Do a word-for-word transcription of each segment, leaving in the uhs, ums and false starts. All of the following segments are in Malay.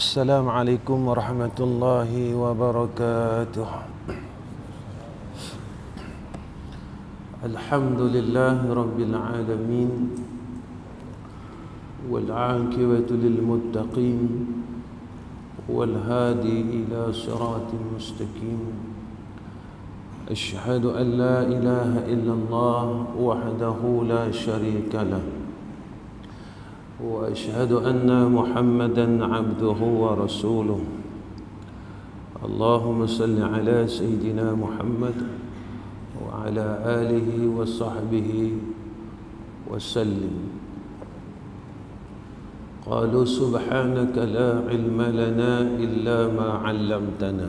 Assalamualaikum warahmatullahi wabarakatuh. Alhamdulillahi rabbil alamin, wal aqibatu lil muttaqin, wal hadi ila siratin mustaqim. Asyhadu an la ilaha illallah wahdahu la syarika lah, وأشهد أن محمدا عبده ورسوله. اللهم صل على سيدنا محمد وعلى آله وصحبه وسلم. قالوا سبحانك لا علم لنا إلا ما علمتنا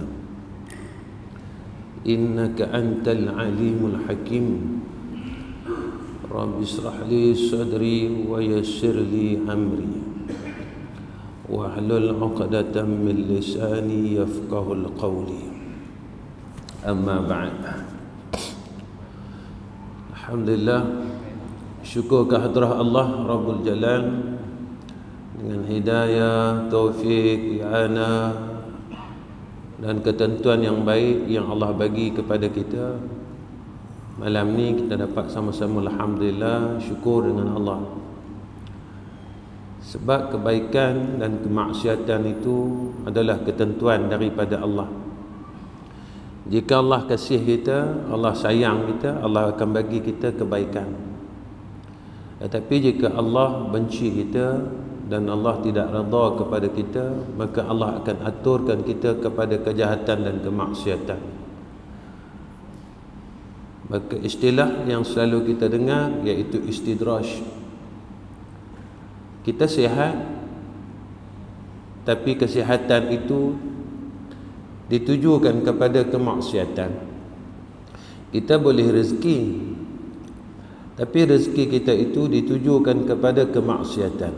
إنك أنت العليم الحكيم. رب اشرح لي صدري ويسر لي أمري واحلل عقدة من لساني يفقه القول. أما بعد. Alhamdulillah, syukur kehadrat Allah Rabbul Jalal dengan hidayah, taufik, i'anah dan ketentuan yang baik yang Allah bagi kepada kita. Malam ni kita dapat sama-sama alhamdulillah syukur dengan Allah. Sebab kebaikan dan kemaksiatan itu adalah ketentuan daripada Allah. Jika Allah kasih kita, Allah sayang kita, Allah akan bagi kita kebaikan. Tetapi jika Allah benci kita dan Allah tidak redha kepada kita, maka Allah akan aturkan kita kepada kejahatan dan kemaksiatan. Maka istilah yang selalu kita dengar iaitu istidraj. Kita sihat, tapi kesihatan itu ditujukan kepada kemaksiatan. Kita boleh rezeki, tapi rezeki kita itu ditujukan kepada kemaksiatan.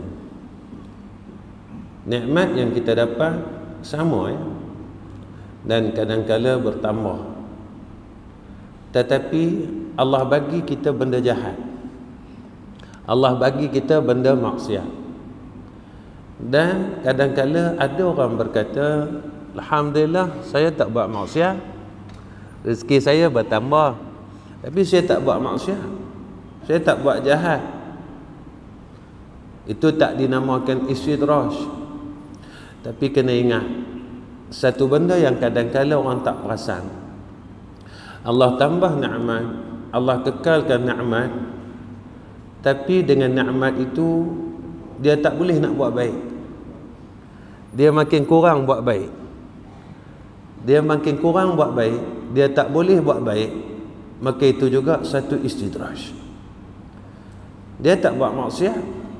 Nikmat yang kita dapat sama ya, dan kadang-kala bertambah. Tetapi Allah bagi kita benda jahat, Allah bagi kita benda maksiat. Dan kadang-kala ada orang berkata, alhamdulillah saya tak buat maksiat, rezeki saya bertambah, tapi saya tak buat maksiat, saya tak buat jahat. Itu tak dinamakan istidraj. Tapi kena ingat satu benda yang kadang-kala orang tak perasan. Allah tambah nikmat, Allah kekalkan nikmat, tapi dengan nikmat itu dia tak boleh nak buat baik. Dia makin kurang buat baik. Dia makin kurang buat baik, dia tak boleh buat baik, maka itu juga satu istidraj. Dia tak buat maksiat,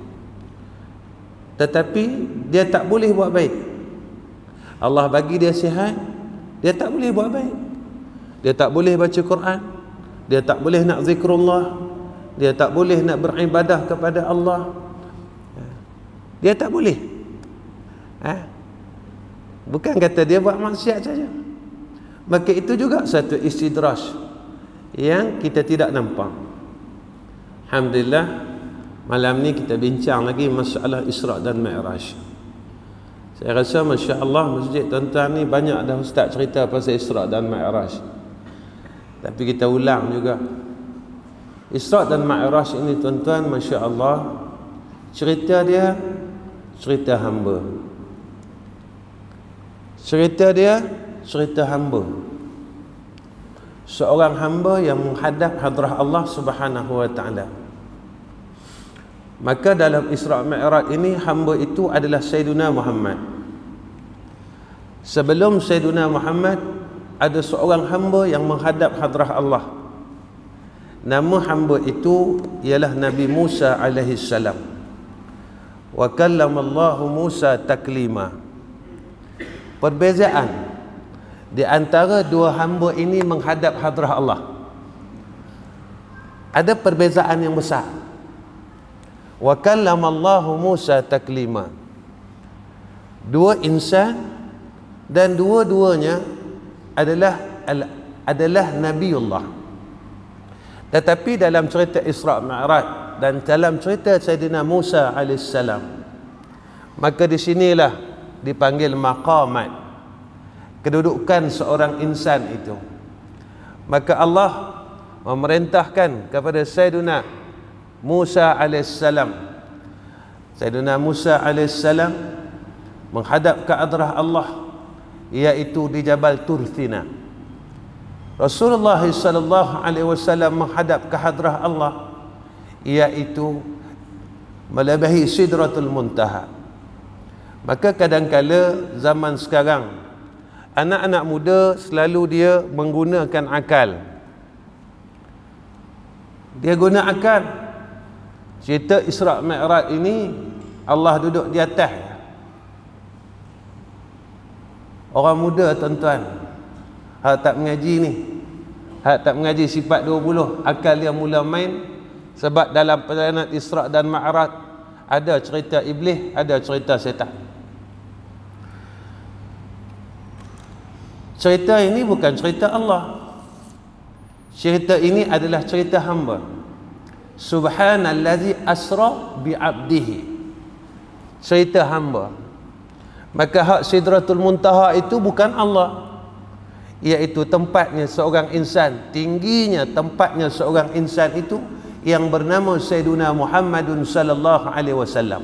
tetapi dia tak boleh buat baik. Allah bagi dia sihat, dia tak boleh buat baik. Dia tak boleh baca Quran, dia tak boleh nak zikrullah, dia tak boleh nak beribadah kepada Allah. Dia tak boleh. Ha? Bukan kata dia buat maksiat saja. Maka itu juga satu istidraj yang kita tidak nampak. Alhamdulillah, malam ni kita bincang lagi masalah Isra' dan Mi'raj. Saya rasa Masya Allah masjid tuan-tuan ni banyak dah ustaz cerita pasal Isra' dan Mi'raj. Tapi kita ulang juga. Isra' dan Mi'raj ini tuan-tuan, Masya Allah, cerita dia cerita hamba. Cerita dia cerita hamba. Seorang hamba yang menghadap hadrah Allah Subhanahu wa taala. Maka dalam Isra' Mi'raj ini hamba itu adalah Sayyiduna Muhammad. Sebelum Sayyiduna Muhammad ada seorang hamba yang menghadap hadrah Allah. Nama hamba itu ialah Nabi Musa alaihi salam. Wa kallamallahu Musa taklima. Perbezaan di antara dua hamba ini menghadap hadrah Allah, ada perbezaan yang besar. Wa kallamallahu Musa taklima. Dua insan dan dua-duanya adalah adalah Nabiullah. Tetapi dalam cerita Isra' Mi'raj dan dalam cerita Sayyidina Musa alaihissalam, maka di sinilah dipanggil maqamat, kedudukan seorang insan itu. Maka Allah memerintahkan kepada Sayyidina Musa alaihissalam. Sayyidina Musa alaihissalam menghadap ke hadrah Allah, iaitu di Jabal Turthina. Rasulullah sallallahu alaihi wasallam menghadap ke hadrah Allah, iaitu melebihi Sidratul Muntaha. Maka kadang-kala zaman sekarang anak-anak muda selalu dia menggunakan akal. Dia guna akal. Cerita Isra' Mi'raj ini Allah duduk di atas. Orang muda tuan-tuan, hak tak mengaji ni, hak tak mengaji sifat dua puluh, akal dia mula main. Sebab dalam perjalanan Isra' dan Mi'raj ada cerita iblis, ada cerita setan. Cerita ini bukan cerita Allah. Cerita ini adalah cerita hamba. Subhanallazi asra bi'abdihi. Cerita hamba. Maka hak Sidratul Muntaha itu bukan Allah, iaitu tempatnya seorang insan, tingginya tempatnya seorang insan itu yang bernama Sayyiduna Muhammadun sallallahu alaihi wasallam.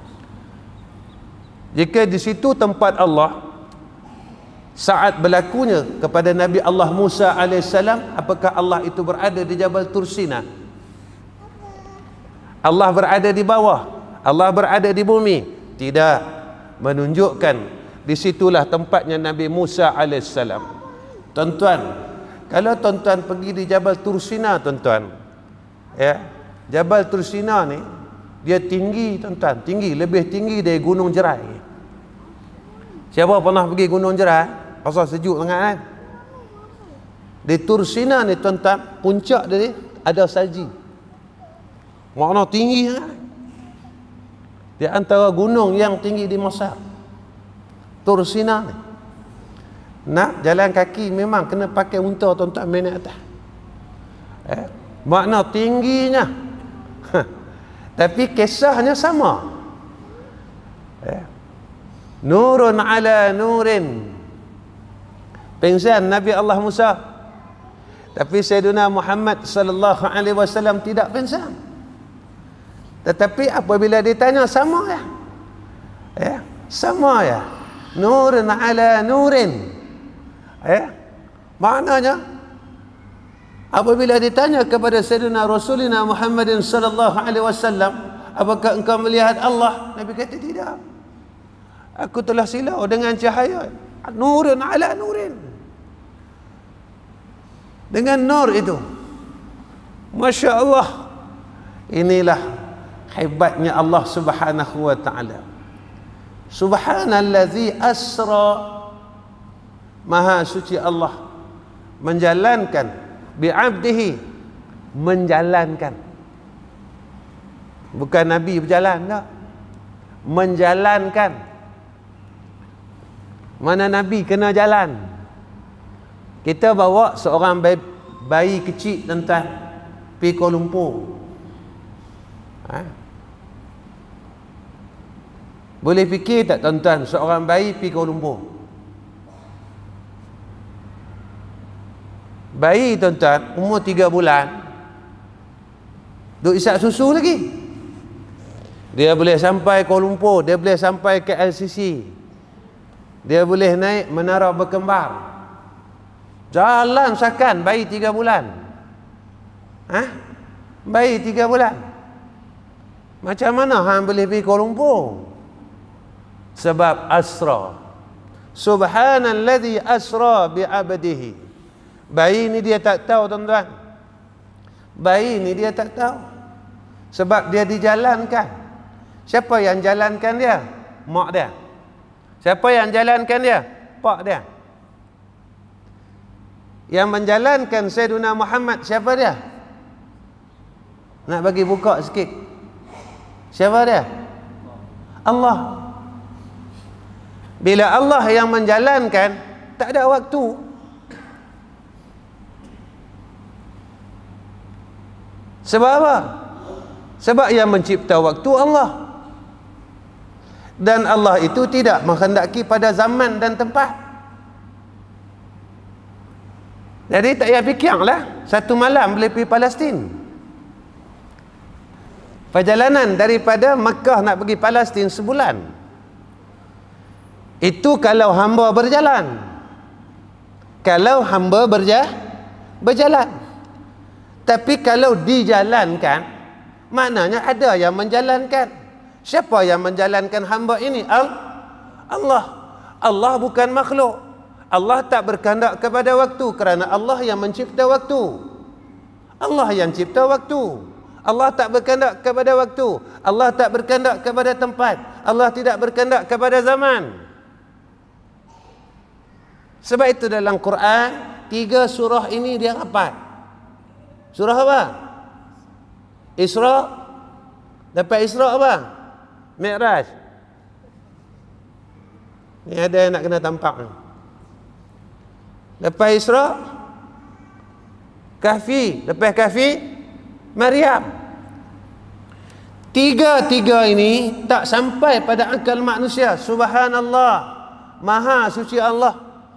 Jika di situ tempat Allah, saat berlakunya kepada Nabi Allah Musa alaihissalam, apakah Allah itu berada di Jabal Tursina? Allah berada di bawah, Allah berada di bumi? Tidak, menunjukkan di situlah tempatnya Nabi Musa alaihissalam. Tuan-tuan, kalau tuan-tuan pergi di Jabal Tursina, tuan-tuan, ya, Jabal Tursina ni dia tinggi, tuan-tuan, tinggi, lebih tinggi dari Gunung Jerai. Siapa pernah pergi Gunung Jerai? Pasal sejuk sangat kan? Di Tursina ni tuan-tuan, puncak dia ada salji. Makna tinggi kan? Di antara gunung yang tinggi di Mesir, Tursina ni. Nak jalan kaki memang kena pakai unta, tuan-tuan, main atas. Eh, makna tingginya. Tapi kisahnya sama. Eh, nurun ala nurin. Pengsan Nabi Allah Musa. Tapi Sayyidina Muhammad sallallahu alaihi wasallam tidak pengsan. Tetapi apabila ditanya, sama ya? Ya, sama ya. Nurun ala nurin. Ya. Maknanya apabila ditanya kepada Sayyidina Rasulina Muhammadin sallallahu alaihi wasallam, apakah engkau melihat Allah? Nabi kata, tidak. Aku telah silau dengan cahaya. Nurun ala nurin. Dengan nur itu. Masya Allah. Inilah hebatnya Allah subhanahu wa ta'ala. Subhanallazi asra. Maha suci Allah menjalankan bi'abdihi, menjalankan. Bukan Nabi berjalan, tak. Menjalankan. Mana Nabi kena jalan. Kita bawa seorang bayi, bayi kecil, tuan-tuan, pergi Kuala Lumpur. Ha? Boleh fikir tak, tuan-tuan, seorang bayi pergi Kuala Lumpur? Bayi, tuan-tuan, umur tiga bulan, duk isap susu lagi. Dia boleh sampai Kuala Lumpur, dia boleh sampai ke L C C, dia boleh naik menara berkembar. Jalan sakan bayi tiga bulan. Ha? Bayi tiga bulan. Macam mana hang boleh pergi Kuala Lumpur? Sebab asra. Subhanallazi asra bi'abdihi. Bayi ni dia tak tahu, tuan-tuan. Bayi ni dia tak tahu. Sebab dia dijalankan. Siapa yang jalankan dia? Mak dia. Siapa yang jalankan dia? Pak dia. Yang menjalankan Sayyidina Muhammad, siapa dia? Nak bagi buka sikit. Siapa dia? Allah. Bila Allah yang menjalankan, tak ada waktu. Sebab apa? Sebab yang mencipta waktu Allah. Dan Allah itu tidak menghendaki pada zaman dan tempat. Jadi tak payah fikirlah satu malam boleh pergi Palestin. Perjalanan daripada Mekah nak pergi Palestin sebulan. Itu kalau hamba berjalan. Kalau hamba berja berjalan. Tapi kalau dijalankan, maknanya ada yang menjalankan. Siapa yang menjalankan hamba ini? Allah. Allah bukan makhluk. Allah tak berkehendak kepada waktu kerana Allah yang mencipta waktu. Allah yang cipta waktu. Allah tak berkehendak kepada waktu. Allah tak berkehendak kepada tempat. Allah tidak berkehendak kepada zaman. Sebab itu dalam Quran, tiga surah ini dia rapat. Surah apa? Isra. Lepas Isra apa? Mi'raj. Ni ada yang nak kena tampak ni. Lepas Isra, Kahfi. Lepas Kahfi, Maryam. Tiga-tiga ini tak sampai pada akal manusia. Subhanallah, Maha suci Allah.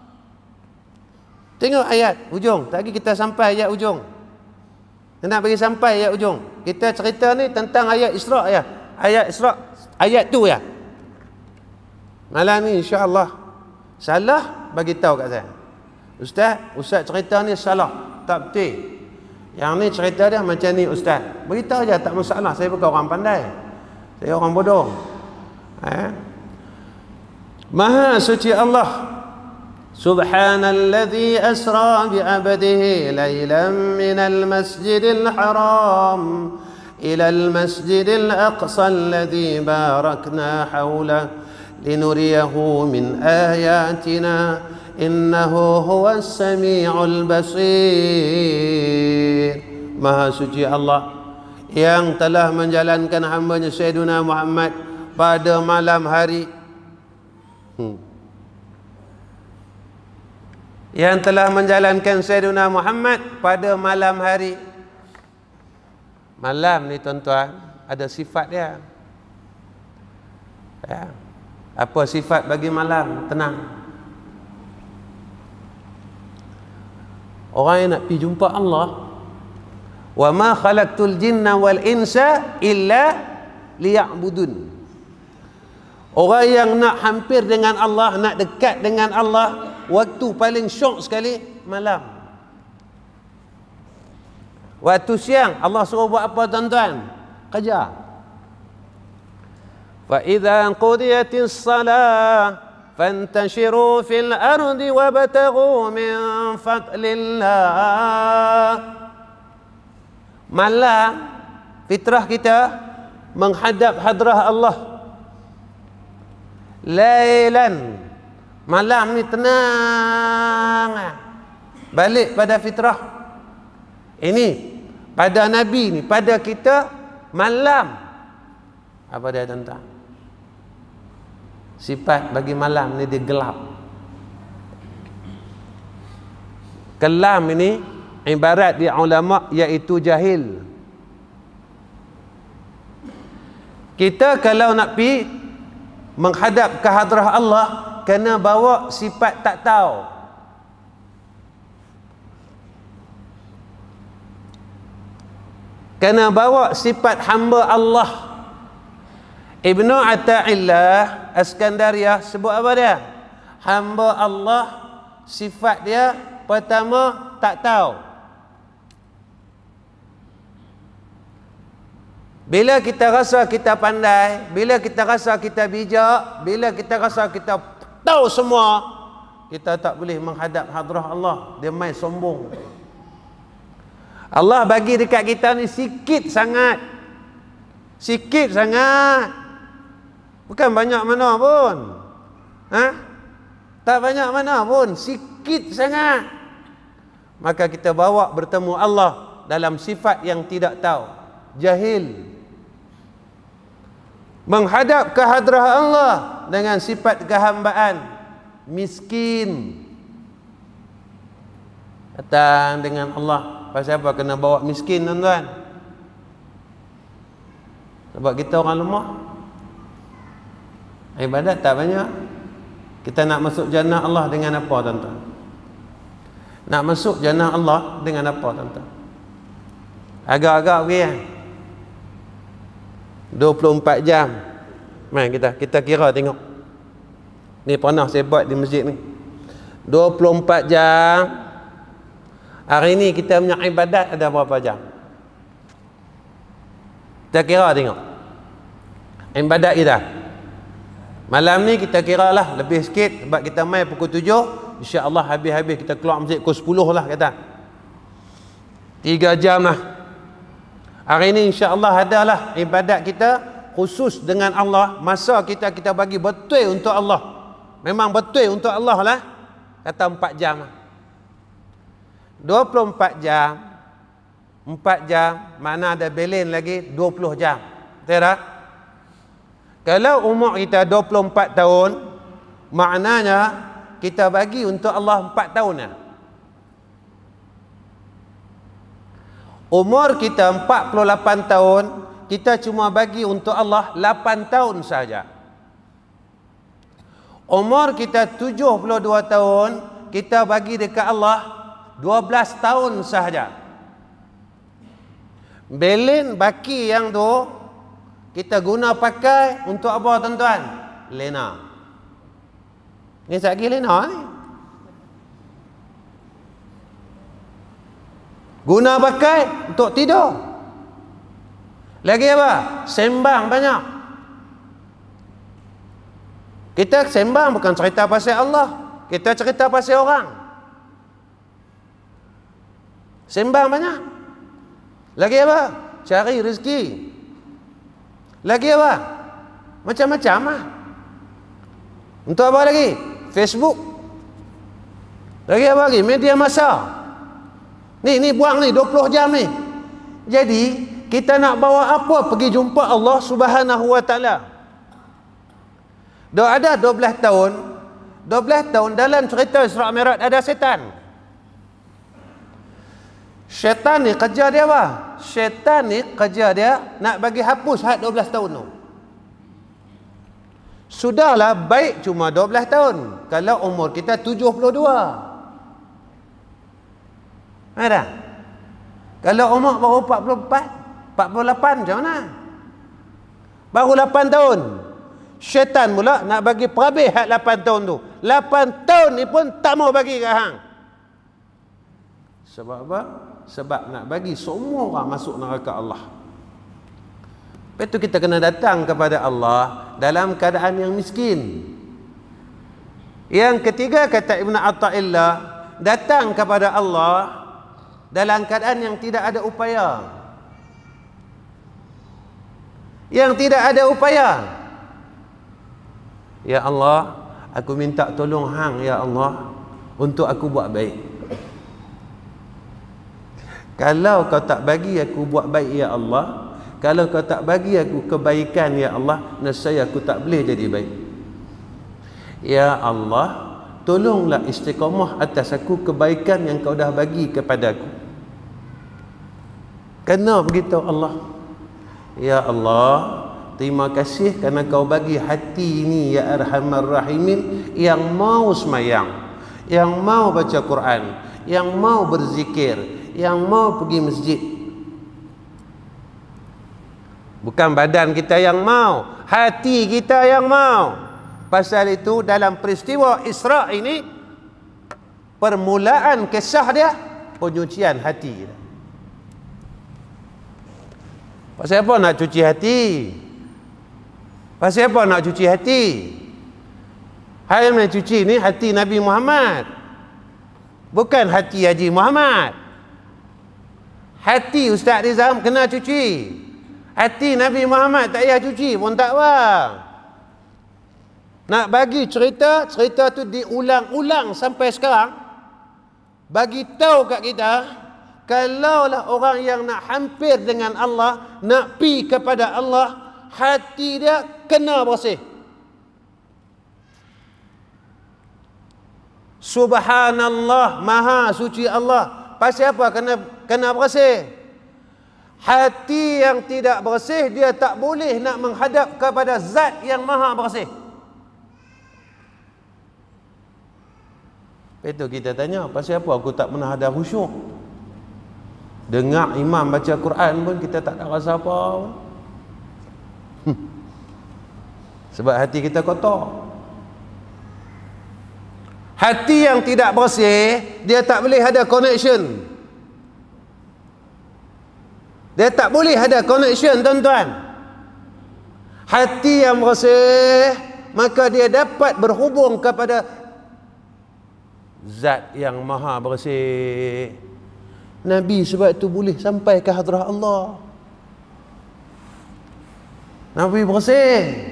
Tengok ayat ujung. Tadi kita sampai ayat ujung. Nak bagi sampai ayat ujung. Kita cerita ni tentang ayat Isra ya. Ayat Isra, ayat tu ya. Malam ni insya-Allah salah bagi tahu kat saya. Ustaz, ustaz cerita ni salah, tak betul. Yang ni cerita dia macam ni ustaz. Beritahu je, tak masalah. Saya bukan orang pandai. Saya orang bodoh. Eh? Maha suci Allah. Subhanalladzi asra bi 'abdihi lailan minal masjidil haram ila al masjidil aqsa alladzi barakna hawla linuriyahu min ayatina innahu huwas sami'ul basir. Maha suci Allah yang telah menjalankan hamba-Nya Sayyidina Muhammad pada malam hari. Hmm. Yang telah menjalankan Sayyidina Muhammad pada malam hari. Malam ni tuan-tuan ada sifat dia. Ya. Apa sifat bagi malam? Tenang. Orang yang nak pergi jumpa Allah, wa ma khalaqtul jinna wal insa illa liya'budun. Orang yang nak hampir dengan Allah, nak dekat dengan Allah, waktu paling syok sekali malam. Waktu siang Allah suruh buat apa tuan-tuan? Kerja. Fa idza qudiyatis salah fantashiru fil ardi wabtaghu min fadlillah. Malam fitrah kita menghadap hadrah Allah. Lailan, malam ni tenang. Balik pada fitrah. Ini pada Nabi ni, pada kita malam. Apa dia tuan-tuan? Sifat bagi malam ni dia gelap. Kelam ini ibarat di ulama iaitu jahil. Kita kalau nak pi menghadap ke hadrah Allah, kena bawa sifat tak tahu. Kena bawa sifat hamba Allah. Ibnu Ata'illah Askandariyah sebut apa dia? Hamba Allah, sifat dia pertama tak tahu. Bila kita rasa kita pandai, bila kita rasa kita bijak, bila kita rasa kita tahu semua, kita tak boleh menghadap hadrah Allah. Dia main sombong. Allah bagi dekat kita ni sikit sangat. Sikit sangat. Bukan banyak mana pun. Ha? Tak banyak mana pun. Sikit sangat. Maka kita bawa bertemu Allah dalam sifat yang tidak tahu. Jahil. Menghadap ke hadrah Allah dengan sifat kehambaan, miskin. Datang dengan Allah. Pasal apa kena bawa miskin tuan-tuan? Sebab kita orang lemah. Ibadat tak banyak. Kita nak masuk jannah Allah dengan apa, tuan-tuan? Nak masuk jannah Allah dengan apa, tuan-tuan? Agak-agak pergi kan? dua puluh empat jam. Mari kita kita kira tengok. Ni pernah saya buat di masjid ni. dua puluh empat jam. Hari ni kita punya ibadat ada berapa jam? Kita kira tengok. Ibadat kita. Malam ni kita kira lah lebih sikit sebab kita main pukul tujuh. InsyaAllah habis-habis kita keluar masjid pukul sepuluh lah kata. Tiga jam lah. Hari ni insyaAllah adalah ibadat kita khusus dengan Allah. Masa kita kita bagi betul untuk Allah. Memang betul untuk Allah lah. Kata empat jam lah. dua puluh empat jam. Empat jam. Mana ada belen lagi dua puluh jam. Betul tak? Kalau umur kita dua puluh empat tahun, maknanya kita bagi untuk Allah empat tahun ya. Umur kita empat puluh lapan tahun, kita cuma bagi untuk Allah lapan tahun saja. Umur kita tujuh puluh dua tahun, kita bagi dekat Allah dua belas tahun sahaja. Belen baki yang tu kita guna pakai untuk apa, tuan-tuan? Lena. Ni lagi lena ni. Guna pakai untuk tidur. Lagi apa? Sembang banyak. Kita sembang bukan cerita pasal Allah. Kita cerita pasal orang. Sembang banyak. Lagi apa? Cari rezeki. Lagi apa? Macam-macam lah. Untuk apa lagi? Facebook. Lagi apa lagi? Media massa. Ni, ni buang ni, dua puluh jam ni. Jadi, kita nak bawa apa pergi jumpa Allah Subhanahu Wa Ta'ala? Dah ada dua belas tahun. dua belas tahun dalam cerita Isra Mi'raj ada setan. Syaitan ni kerja dia apa? Syaitan ni kerja dia nak bagi hapus had dua belas tahun tu. Sudahlah baik cuma dua belas tahun. Kalau umur kita tujuh puluh dua. Ada? Kalau umur baru empat puluh empat, empat puluh lapan macam mana? Baru lapan tahun. Syaitan pula nak bagi perhabis had lapan tahun tu. lapan tahun ni pun tak mau bagi ke hang. Sebab apa? Sebab nak bagi semua orang masuk neraka Allah. Lepas tu kita kena datang kepada Allah dalam keadaan yang miskin. Yang ketiga kata Ibn Atta'illah, datang kepada Allah dalam keadaan yang tidak ada upaya. Yang tidak ada upaya. Ya Allah, aku minta tolong hang ya Allah untuk aku buat baik. Kalau kau tak bagi aku buat baik ya Allah, kalau kau tak bagi aku kebaikan ya Allah, nescaya aku tak boleh jadi baik. Ya Allah, tolonglah istiqamah atas aku kebaikan yang kau dah bagi kepada aku. Kena begitu Allah. Ya Allah, terima kasih kerana kau bagi hati ini ya Arhamar Rahimin yang mau semayang, yang mau baca Quran, yang mau berzikir, yang mau pergi masjid. Bukan badan kita yang mau, hati kita yang mau. Pasal itu dalam peristiwa Isra ini, permulaan kisah dia penyucian hati kita. Pasal apa nak cuci hati? Pasal apa nak cuci hati? Hai yang cuci ni hati Nabi Muhammad, bukan hati Haji Muhammad. Hati Ustaz Rizam kena cuci. Hati Nabi Muhammad tak payah cuci pun tak apa. Nak bagi cerita, cerita tu diulang-ulang sampai sekarang. Bagi tahu kat kita, kalaulah orang yang nak hampir dengan Allah, nak pi kepada Allah, hati dia kena bersih. Subhanallah, maha suci Allah. Pasal apa kena kena bersih? Hati yang tidak bersih, dia tak boleh nak menghadap kepada zat yang maha bersih. Lepas tu kita tanya, pasal apa aku tak pernah ada khusyuk? Dengar imam baca Quran pun kita tak ada rasa apa pun. Hmm. Sebab hati kita kotor. Hati yang tidak bersih, dia tak boleh ada connection. Dia tak boleh ada connection, tuan-tuan. Hati yang bersih, maka dia dapat berhubung kepada Zat yang maha bersih. Nabi sebab itu boleh sampai ke hadrah Allah. Nabi bersih.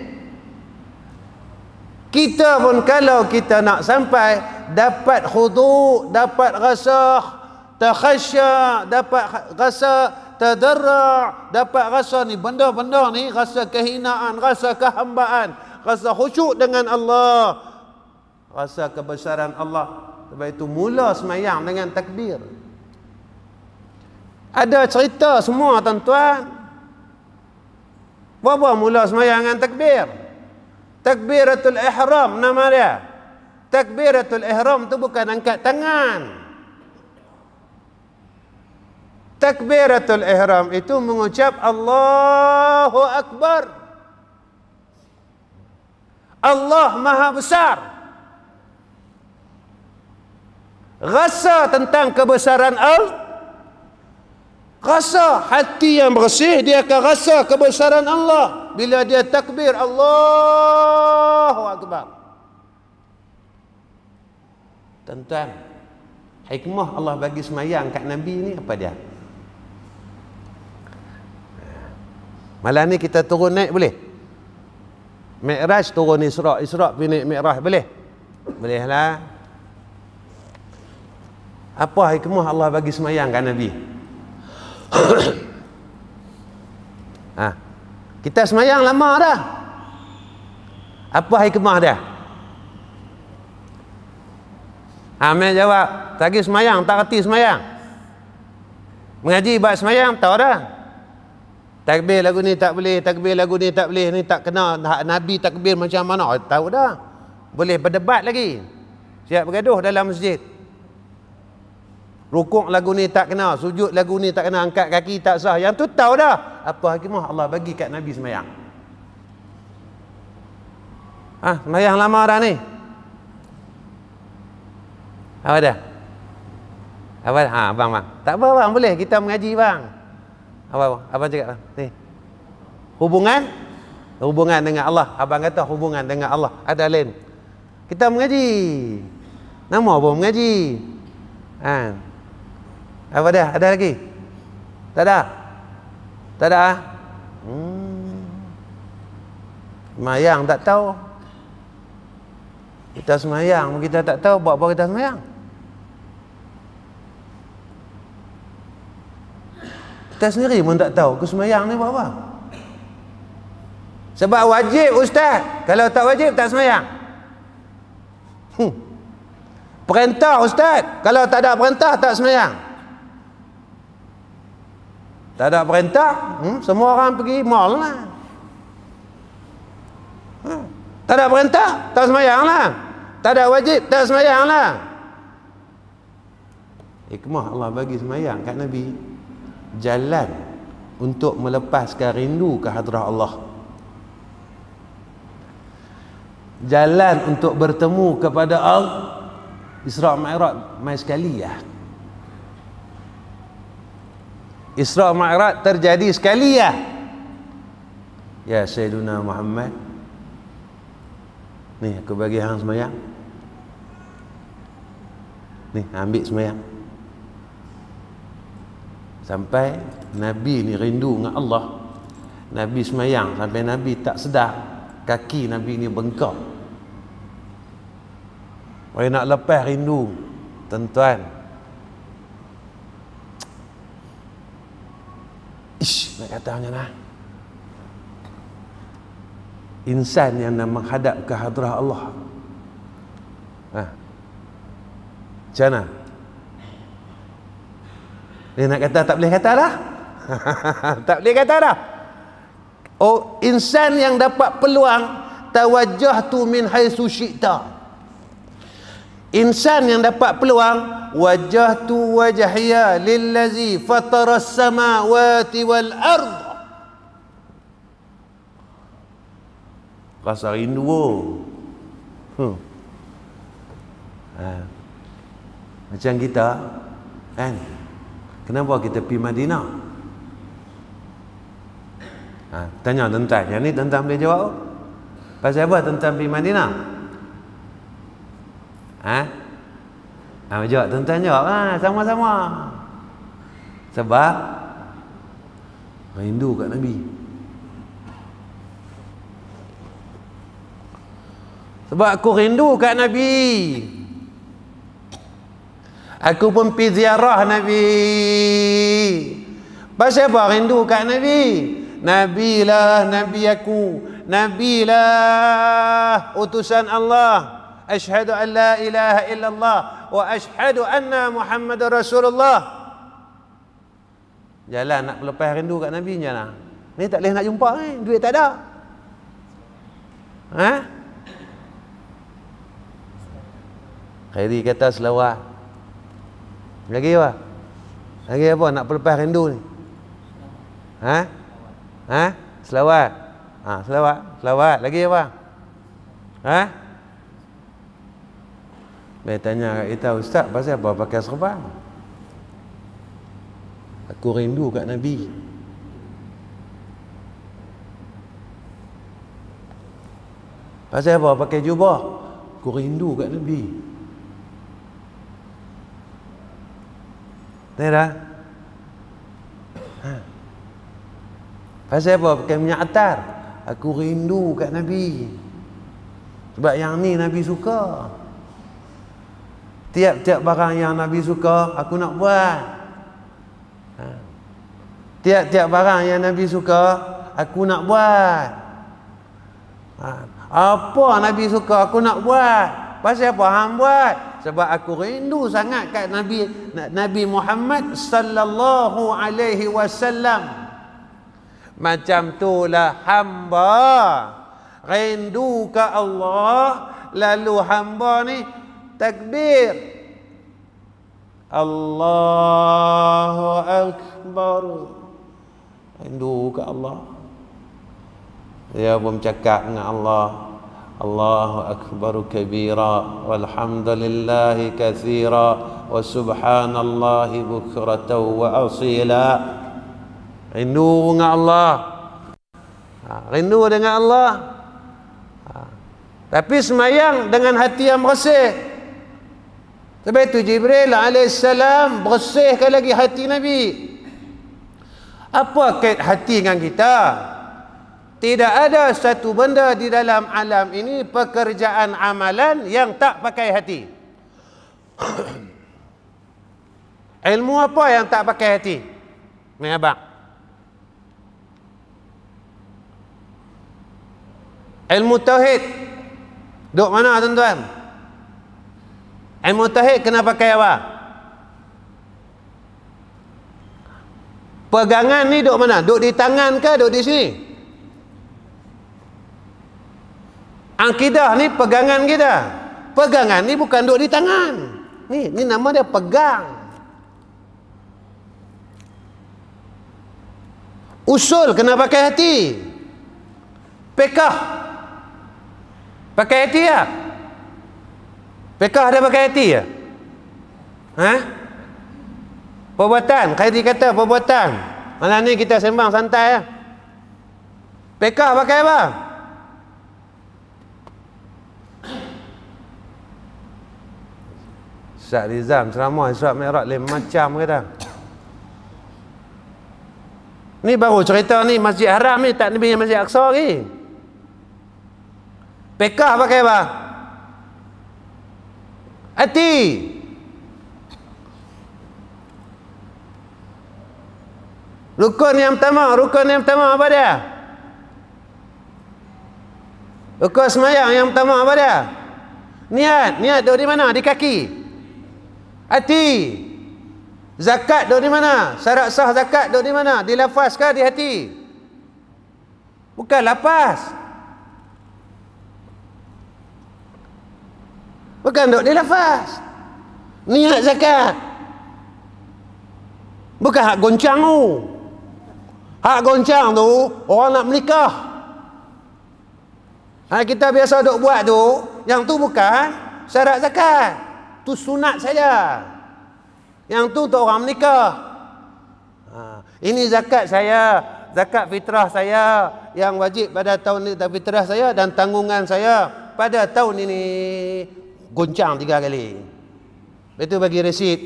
Kita pun kalau kita nak sampai, dapat khudu', dapat rasa takhasya', dapat rasa tadarra', dapat rasa ni benda-benda ni, rasa kehinaan, rasa kehambaan, rasa khusyuk dengan Allah, rasa kebesaran Allah. Sebab itu mula semayang dengan takbir. Ada cerita semua, tuan-tuan. Berapa mula semayang dengan takbir? Takbiratul ihram nama dia. Takbiratul ihram tu bukan angkat tangan. Takbiratul ihram itu mengucap Allahu Akbar. Allah Maha Besar. Rasa tentang kebesaran Allah, rasa hati yang bersih, dia akan rasa kebesaran Allah bila dia takbir Allahu Akbar. Tuan-tuan, hikmah Allah bagi semayang kat Nabi ni apa dia? Malam ni kita turun naik boleh? Mi'raj turun Isra', Isra' pergi naik Mi'raj boleh? Boleh lah. Apa hikmah Allah bagi semayang kat Nabi? Ha, kita semayang lama dah. Apa hikmah dia? Amir jawab, lagi semayang tak reti semayang. Mengaji bab semayang tahu dah. Takbir lagu ni tak boleh, takbir lagu ni tak boleh, ni tak kena, Nabi takbir macam mana tahu dah. Boleh berdebat lagi. Siap bergaduh dalam masjid. Rukuk lagu ni tak kena, sujud lagu ni tak kena, angkat kaki tak sah. Yang tu tahu dah apa hikmah Allah bagi kat Nabi semayang. Ah, ha, semayang lama dah ni. Apa dah? Apa dah? Ha, bang bang. Tak apa bang, boleh kita mengaji bang. Apa bang? Apa cakap bang? Ni. Hubungan hubungan dengan Allah. Abang kata hubungan dengan Allah. Ada lain. Kita mengaji. Nama apa mengaji? Ha. Apa dah? Ada lagi? Tak ada? Tak ada? Hmm. Semayang tak tahu. Kita semayang, kita tak tahu buat apa kita semayang. Kita sendiri pun tak tahu ke semayang ni buat apa. Sebab wajib ustaz. Kalau tak wajib tak semayang. Hmm. Perintah ustaz. Kalau tak ada perintah tak semayang. Tak ada perintah, hmm, semua orang pergi mall lah. Hmm. Tak ada perintah, tak semayang lah. Tak ada wajib, tak semayang lah. Hikmah Allah bagi semayang kat Nabi, jalan untuk melepaskan rindu ke hadrah Allah. Jalan untuk bertemu kepada Allah. Isra' Mi'raj mai sekali ya. Isra' Mi'raj terjadi sekali ya. Ya Sayyiduna Muhammad, ni aku bagi hang semayang. Ni ambil semayang. Sampai Nabi ni rindu dengan Allah. Nabi semayang sampai Nabi tak sedar kaki Nabi ni bengkak. Orang nak lepas rindu, tuan-tuan. Ish, nak kata macam mana? Insan yang nak menghadap ke hadrah Allah. Ha. Macam mana? Dia nak kata tak boleh kata dah? Tak boleh kata dah. Oh, insan yang dapat peluang tawajjahtu min haitsu syi'ta. Insan yang dapat peluang, wajjahtu wajhiya lillazi fataras samawati wal ard. Rasa rindu. Hmm. Ha. Macam kita kan, kenapa kita pergi Madinah? Ha, tanya tentang yang ni, tentang boleh jawab. Pasal apa tentang pergi Madinah? Ha? Ha, jawab tentang jawab. Ha, sama-sama. Sebab rindu kat Nabi. Sebab aku rindu kat Nabi. Aku pun pergi ziarah Nabi. Pasal apa rindu kat Nabi? Nabi lah Nabi aku. Nabi lah utusan Allah. Asyhadu an la ilaha illallah wa asyhadu anna Muhammadar Rasulullah. Jalan nak lepas rindu kat Nabi je lah. Ni tak boleh nak jumpa ni, duit tak ada. Ha? Khairi kata selawat. Lagi apa? Lagi apa nak pelepas rindu ni? Ha? Ha? Selawat. Ha, selawat. Selawat. Lagi apa? Ha? Dia tanya kat kita, ustaz, pasal apa pakai serban? Aku rindu kat Nabi. Pasal apa pakai jubah? Aku rindu kat Nabi. Ni dah. Ha. Pasal apa pakai minyak atar? Aku rindu kat Nabi. Sebab yang ni Nabi suka. Tiap-tiap barang yang Nabi suka, aku nak buat. Ha. Tiap-tiap barang yang Nabi suka, aku nak buat. Ha. Apa Nabi suka, aku nak buat. Pasal apa hang buat? Sebab aku rindu sangat kat Nabi Nabi Muhammad sallallahu alaihi wasallam. Macam itulah hamba rindu ke Allah, lalu hamba ni takbir Allahu Akbar, rindu ke Allah. Dia pun bercakap dengan Allah, Allahu Akbar kabira walhamdulillahi kathira wa subhanallahi bukratan wa asila. Rindu dengan Allah, ha, rindu dengan Allah. Ha. Tapi semayang dengan hati yang bersih. Sebab itu Jibril alaihissalam bersihkan lagi hati Nabi. Apa kait hati dengan kita? Tidak ada satu benda di dalam alam ini, pekerjaan amalan yang tak pakai hati. Ilmu apa yang tak pakai hati? Ni abang. Ilmu tauhid. Duk mana tuan-tuan? Ilmu tauhid kena pakai apa? Pegangan ni duk mana? Duk di tangan ke duk di sini? Akidah ni pegangan kita. Pegangan ni bukan duk di tangan. Ni, ni nama dia pegang. Usul kena pakai hati. Pekah pakai hati ya? Pekah ada pakai hati ya? Ha? Perbuatan, Khairi kata perbuatan. Malam ni kita sembang santai ya. Pekah pakai apa? Ustaz Rizam ceramah Isra Mi'raj lain macam kata. Ni baru cerita ni Masjid Haram ni, tak lebih Masjid Aqsa lagi. Pekah pakai apa? Hati. Rukun yang pertama, rukun yang pertama apa dia? Rukun semayang yang pertama apa dia? Niat, niat duduk di mana? Di kaki. Hati. Zakat duduk di mana? Syarat sah zakat duduk di mana? Di lafaz ke di hati? Bukan lafaz. Bukan duk di lafaz. Niat zakat. Bukan hak goncang tu. Hak goncang tu orang nak menikah. Ha, kita biasa duk buat tu, yang tu bukan syarat zakat. Tu sunat saja. Yang tu untuk orang menikah. Ha, ini zakat saya, zakat fitrah saya yang wajib pada tahun ini, fitrah saya dan tanggungan saya pada tahun ini. Goncang tiga kali. Itu bagi resit.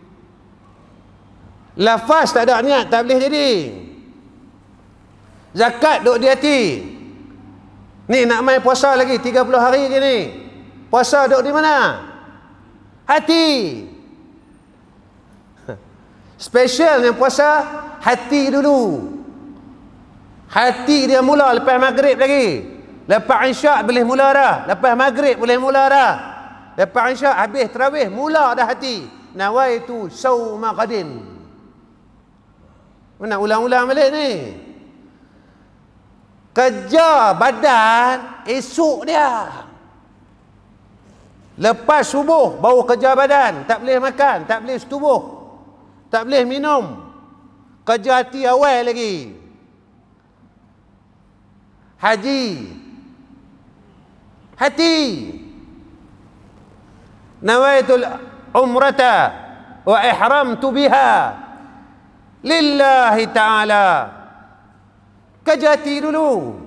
Lafaz tak ada niat tak boleh jadi. Zakat duk di hati. Ni nak main puasa lagi tiga puluh hari ke ni. Puasa duk di mana? Hati. Special yang puasa hati dulu. Hati dia mula lepas maghrib lagi. Lepas isyak boleh mula dah. Lepas maghrib boleh mula dah. Lepas isyak habis tarawih mula dah hati. Nawaitu sauma qadin. Nak ulang-ulang balik ni. Kerja badan esok dia. Lepas subuh baru kerja badan. Tak boleh makan, tak boleh setubuh, tak boleh minum. Kerja hati awal lagi. Haji. Hati. Nawaitul umrata wa ihramtu biha lillahi ta'ala. Kerja hati dulu.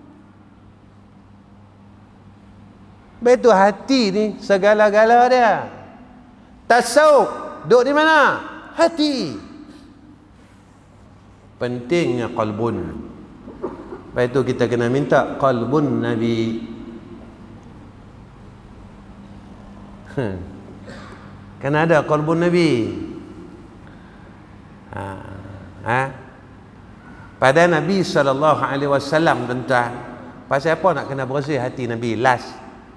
Betul hati ni segala-gala dia. Tasawuf duduk di mana? Hati. Pentingnya qalbun. Lepas itu kita kena minta qalbun Nabi. Hmm. Kena ada qalbun Nabi. Ha. Ha? Pada Nabi sallallahu alaihi wasallam tuan-tuan, pasal apa nak kena bersih hati Nabi? Last.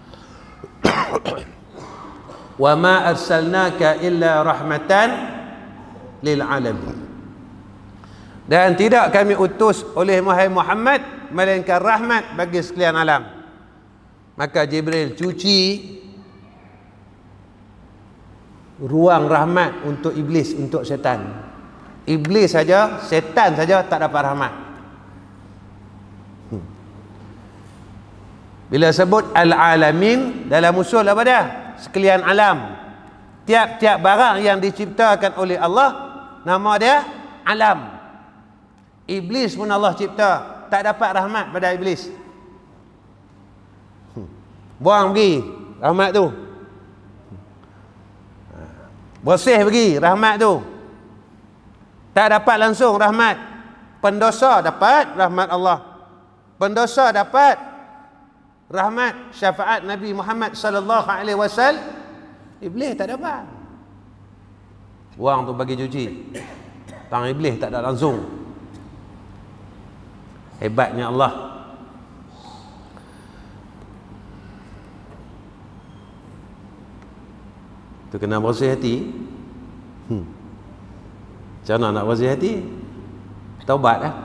Wa ma arsalnaka illa rahmatan lil alamin. Dan tidak kami utus oleh Muhammad melainkan rahmat bagi sekalian alam. Maka Jibril cuci ruang rahmat untuk iblis, untuk syaitan. Iblis saja, setan saja tak dapat rahmat. Hmm. Bila sebut al-alamin dalam usul apa dah? Sekalian alam. Tiap-tiap barang yang diciptakan oleh Allah nama dia alam. Iblis pun Allah cipta, tak dapat rahmat pada iblis. Hmm. Buang pergi rahmat tu. Bersih pergi rahmat tu. Tak dapat langsung rahmat. Pendosa dapat rahmat Allah. Pendosa dapat rahmat syafaat Nabi Muhammad sallallahu alaihi wasallam. Iblis tak dapat. Wang tu bagi cuci. Tang iblis tak ada langsung. Hebatnya Allah. Tu kena bersih hati. Hmm. Macam mana nak bersih hati? Taubat lah.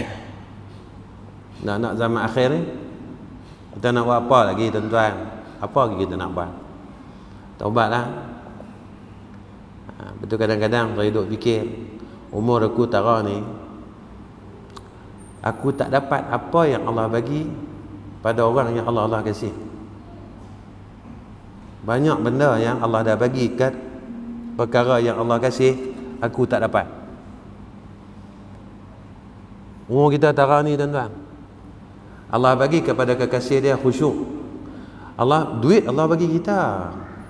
Nak nak zaman akhir ni, kita nak buat apa lagi tuan-tuan? Apa lagi kita nak buat? Taubat lah. Ha, betul kadang-kadang saya duduk fikir, umur aku tara ni, aku tak dapat apa yang Allah bagi pada orang yang Allah Allah kasih. Banyak benda yang Allah dah bagi kat perkara yang Allah kasih, aku tak dapat. Umur kita tara ni tuan-tuan, Allah bagi kepada kekasih dia khusyuk. Allah, duit Allah bagi kita,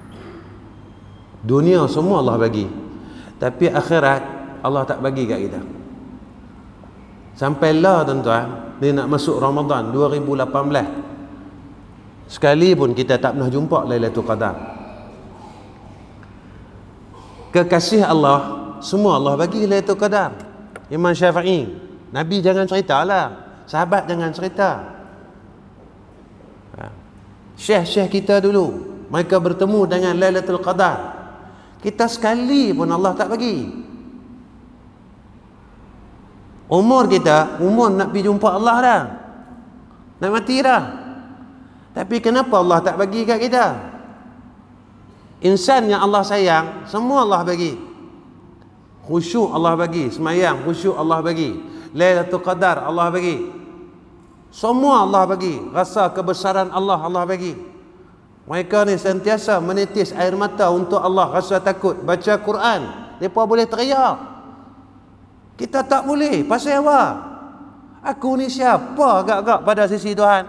dunia semua Allah bagi, tapi akhirat Allah tak bagi kat kita. Sampailah tuan-tuan, ni nak masuk Ramadan dua ribu lapan belas, sekali pun kita tak pernah jumpa Lailatul Qadar. Kekasih Allah semua Allah bagi Lailatul Qadar. Imam Syafi'i, Nabi jangan cerita lah, sahabat jangan cerita. Syekh-syekh kita dulu, mereka bertemu dengan Lailatul Qadar. Kita sekali pun Allah tak bagi. Umur kita, umur nak pergi jumpa Allah dah, nak mati dah. Tapi kenapa Allah tak bagi kat kita? Insan yang Allah sayang, semua Allah bagi. Khusyuk Allah bagi, semayang khusyuk Allah bagi, Lailatul Qadar Allah bagi, semua Allah bagi. Rasa kebesaran Allah, Allah bagi. Mereka ni sentiasa menitis air mata untuk Allah, rasa takut. Baca Quran, mereka boleh teriak. Kita tak boleh. Pasal apa? Aku ni siapa agak-agak pada sisi Tuhan?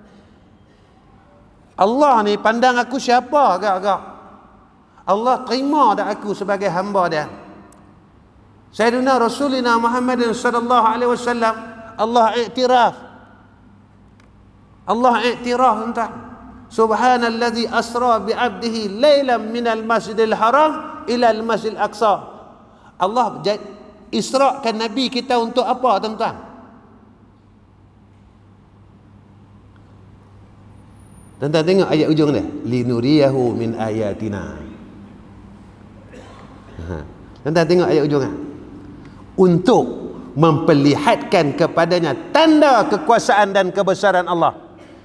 Allah ni pandang aku siapa agak-agak? Allah terima dah aku sebagai hamba dia. Sayyidina Rasulina Muhammad sallallahu alaihi wasallam, Allah iktiraf. Allah iktiraf tentang Subhanallazi asra bi'abdihi lailan minal masjidil haram ila al masjidil aqsa. Allah isra'kan Nabi kita untuk apa, tuan-tuan? Tuan-tuan tengok ayat ujung dia, linuriyahu min ayatina. Tuan-tuan tengok ayat ujung dia, untuk memperlihatkan kepadanya tanda kekuasaan dan kebesaran Allah.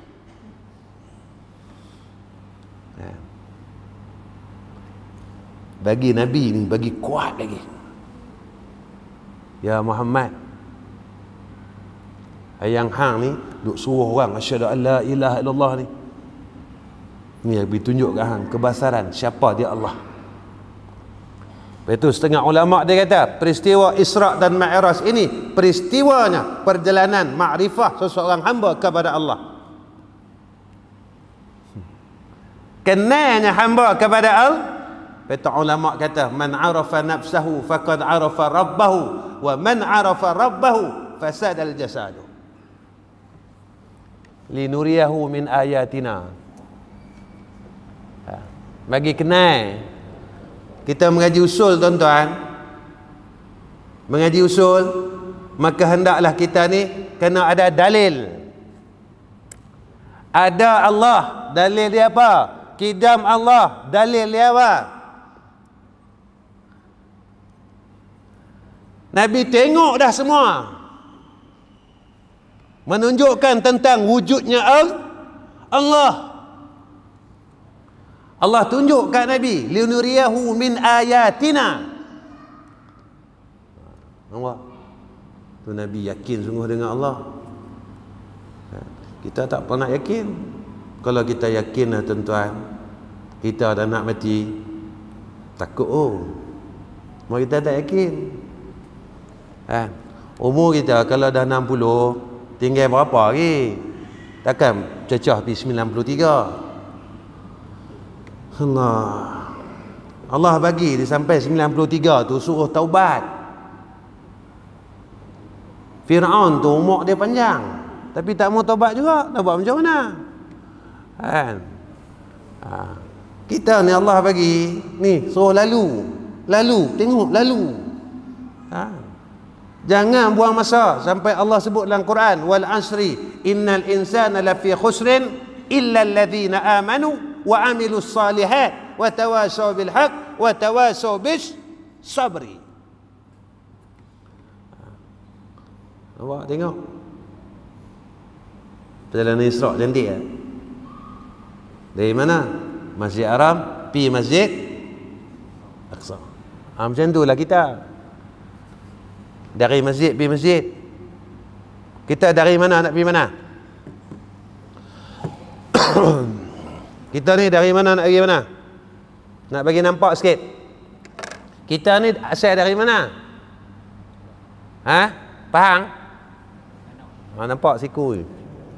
Bagi Nabi ni, bagi kuat lagi. Ya Muhammad, ayang hang ni duk suruh orang asyhadu an la ilaha illallah ni. Ni Nabi tunjuk ke hang kebesaran siapa dia Allah. Lepas tu setengah ulama dia kata peristiwa Isra' dan Mi'raj ini peristiwanya perjalanan makrifah seseorang hamba kepada Allah. Kenalnya hamba kepada Allah. Lepas tu ulama kata man arafa nafsahu faqad arafa rabbahu wa man arafa rabbahu fasadal jasadu. Linuriyahu min ayatina. Bagi kenal. Kita mengaji usul, tuan-tuan, mengaji usul, maka hendaklah kita ni kena ada dalil. Ada Allah, dalil dia apa? Kidam Allah, dalil dia apa? Nabi tengok dah semua, menunjukkan tentang wujudnya Allah. Allah tunjuk kat Nabi, linuriyahu min ayatina. Nampak? Tu Nabi yakin sungguh dengan Allah. Kita tak pernah yakin. Kalau kita yakin lah, tuan-tuan, kita dah nak mati, takut oh. Mau kita tak yakin. Ha? Umur kita kalau dah enam puluh, tinggal berapa lagi? Takkan cecah pergi sembilan puluh tiga. Allah Allah bagi dia sampai sembilan puluh tiga tu suruh taubat. Fir'aun tu umur dia panjang tapi tak mau taubat juga. Nak buat macam mana? Kan? Ha. Kita ni Allah bagi ni suruh lalu. Lalu, tengok lalu. Ha. Jangan buang masa sampai Allah sebut dalam Quran wal asri innal insana lafi khusrin illa alladhina amanu wa amilus salihat wa tawasaw bil haq wa tawasaw bis sabri. Awak tengok perjalanan Isra' cantik ya? Dari mana? Masjid Haram pi Masjid Aqsa. Ha, macam tu lah kita. Dari masjid pi masjid. Kita dari mana nak pi mana? Kita ni dari mana nak pergi mana? Nak bagi nampak sikit. Kita ni asal dari mana? Ha? Pahang? Ha, nampak siku ni.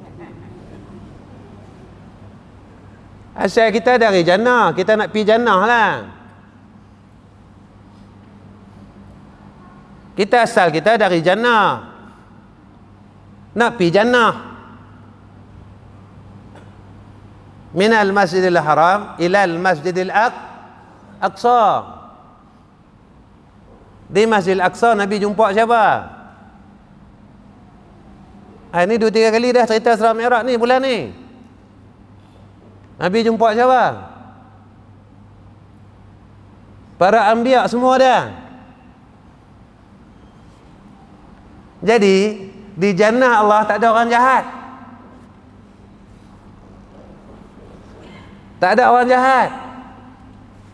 Asal kita dari Jannah. Kita nak pergi Jannah lah. Kita asal kita dari Jannah. Nak pergi Jannah. Minal masjidil haram ilal masjidil aqsa. Di Masjidil Aqsa Nabi jumpa siapa? Ha, ini dua tiga kali dah cerita Isra' Mi'raj ni bulan ni. Nabi jumpa siapa? Para anbiya semua dah. Jadi di jannah Allah tak ada orang jahat. Tak ada orang jahat.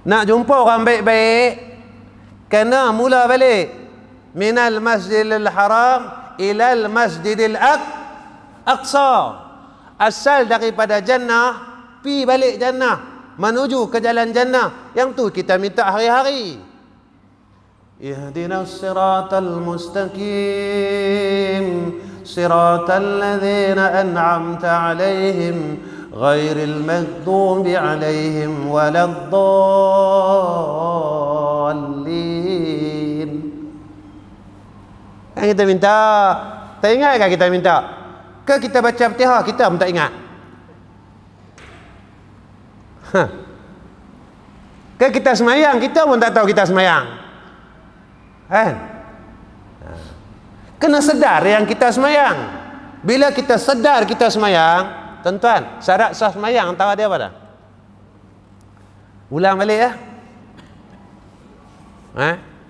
Nak jumpa orang baik-baik, kena mula balik minal masjidil haram ilal masjidil aqsa. Asal daripada jannah, pi balik jannah, menuju ke jalan jannah. Yang tu kita minta hari-hari. Ihdinas siratal mustaqim siratal ladzina an'amta alaihim ghairil maghdubi alaihim waladdallin. Kan kita minta, tak ingat kan kita minta? Ke kita baca Fatihah kita pun tak ingat? Ha. Ke kita semayang kita pun tak tahu kita semayang? Kan? Kena sedar yang kita semayang. Bila kita sedar kita semayang, tuan-tuan, syarat sah semayang antara dia apa dah? Ulang balik ya. Ha?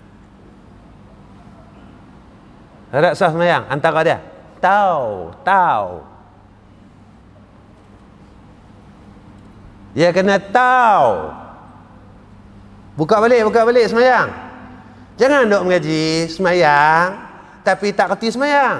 Syarat sah semayang antara dia, tahu, tahu. Dia kena tahu. Buka balik, buka balik semayang. Jangan duk mengaji semayang tapi tak kerti semayang.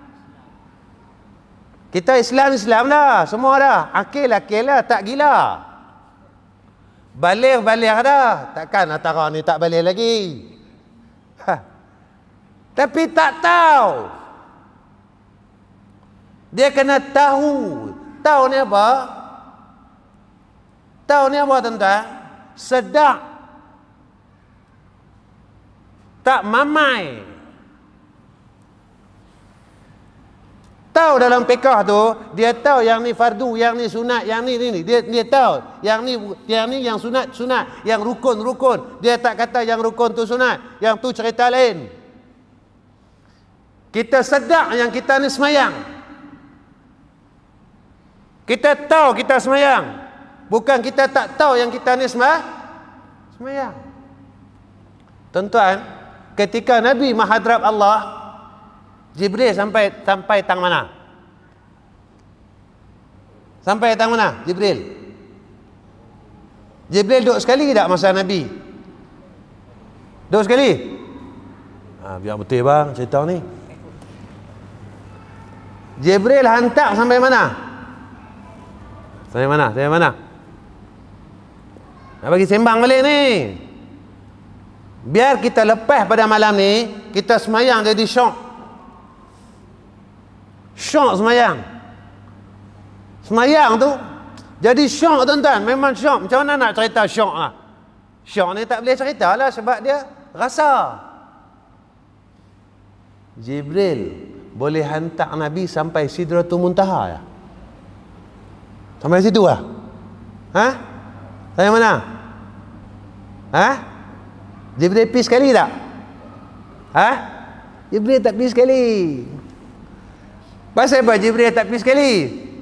Kita Islam-Islam dah, semua dah. Akil-akil lah, tak gila. Balik-balik dah. Takkan antara ni tak balik lagi. Ha. Tapi tak tahu. Dia kena tahu. Tahu ni apa? Tahu ni apa tuan-tuan? Sedap. Tak mamai. Tahu dalam fiqh tu, dia tahu yang ni fardu, yang ni sunat, yang ni ni, dia dia tahu. Yang ni yang ni yang sunat sunat, yang rukun rukun. Dia tak kata yang rukun tu sunat, yang tu cerita lain. Kita sedar yang kita ni semayang. Kita tahu kita semayang. Bukan kita tak tahu yang kita ni semayang. Tuan-tuan, ketika Nabi menghadap Allah, Jibril sampai sampai tang mana? Sampai tang mana? Jibril. Jibril duduk sekali tak masa Nabi? Duduk sekali? Ha, biar betul bang cerita ni. Jibril hantar sampai mana? Sampai mana? Sampai mana? Nak bagi sembang balik ni. Biar kita lepas pada malam ni, kita semayang jadi syok. Syok semayang. Semayang tu jadi syok tuan-tuan. Memang syok. Macam mana nak cerita syok lah? Syok ni tak boleh cerita lah sebab dia rasa. Jibril boleh hantar Nabi sampai Sidratul Muntaha ya? Sampai situ lah? Ha? Sampai mana? Ha? Jibril pergi sekali tak? Ha? Jibril tak pergi sekali. Pasal apa Jibril tak pergi sekali?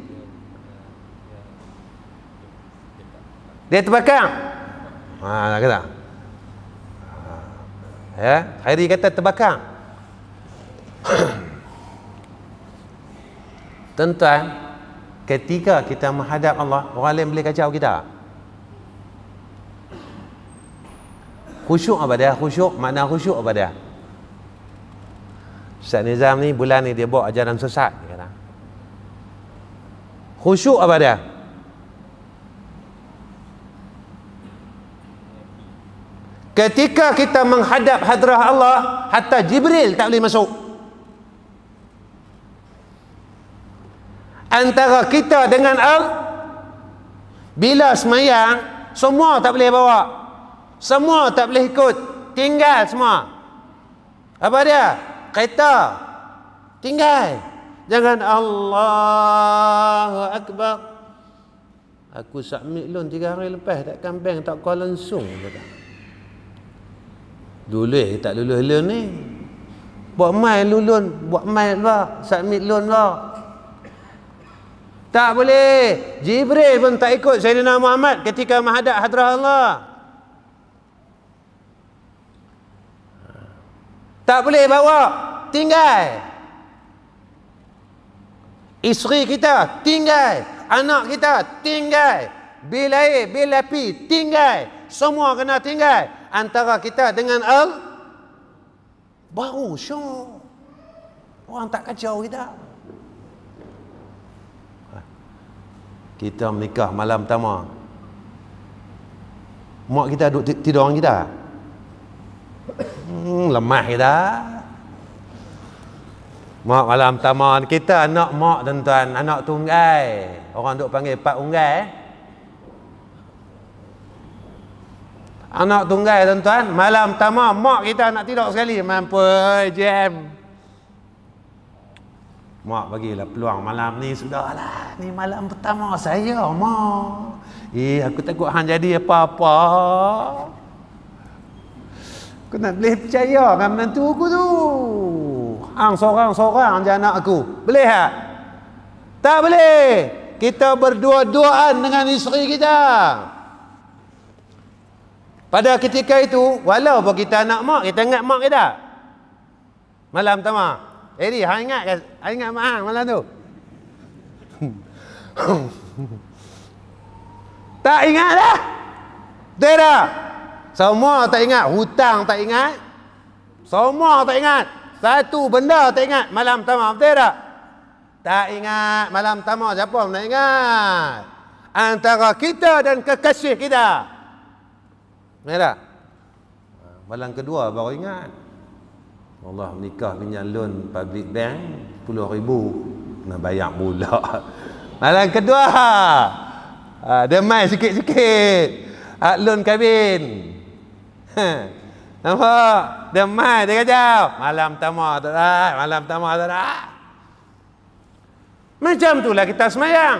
Dia terbakar. Ha, nak kata. Ya, Khairi kata terbakar. Tuan-tuan, ketika kita menghadap Allah, orang lain boleh kacau kita. Khusyuk apa dia? Khusyuk, makna khusyuk apa dia? Ustaz Nizam ni bulan ni dia bawa ajaran sesat, dia kata. Khusyuk apa dia? Ketika kita menghadap hadrah Allah, hatta Jibril tak boleh masuk. Antara kita dengan Allah, bila semayang, semua tak boleh bawa. Semua tak boleh ikut. Tinggal semua. Apa dia? Kereta. Tinggal. Jangan Allahu Akbar. Aku submit loan tiga hari lepas. Takkan bank tak call langsung. Lulus tak lulus loan ni. Buat main loan. Buat main lah. Submit loan lah. Tak boleh. Jibril pun tak ikut Sayyidina Muhammad ketika menghadap hadrah Allah. Tak boleh bawa. Tinggal. Isteri kita tinggal. Anak kita tinggal. Bil air, bil api tinggal. Semua kena tinggal. Antara kita dengan al baru syok. Orang tak kacau kita. Kita menikah malam pertama. Mak kita duduk tidur orang kita. Hmm, lemah kita. Mak malam pertama kita anak mak tuan-tuan, anak tunggal. Orang duk panggil pak unggal eh. Anak tunggal tuan-tuan, malam pertama mak kita nak tidur sekali, mampu jam. Mak bagilah peluang malam ni, sudahlah. Ni malam pertama saya, mak. Eh, aku takut hang jadi apa-apa. Aku nak boleh percaya dengan menantu aku tu. Hang seorang-seorang je anak aku. Boleh tak? Tak boleh. Kita berdua-duaan dengan isteri kita. Pada ketika itu, walaupun kita anak mak, kita ingat mak kita. Malam pertama. Eri, hang ingat ke? Hang ingat mak hang malam tu? Tak ingat dah. Tidak. Semua tak ingat. Hutang tak ingat. Semua tak ingat. Satu benda tak ingat. Malam pertama. Betul tak? Tak ingat. Malam pertama siapa nak ingat? Antara kita dan kekasih kita. Betul tak? Malam kedua baru ingat. Allah menikah pinjam loan public bank sepuluh ribu. Kena bayar pula. Malam kedua. Ha, demai sikit-sikit. Hak loan kahwin. Ha. Nampak? Demai dia kacau. Malam pertama tak ada. Malam pertama tak ada. Macam itulah kita semayang.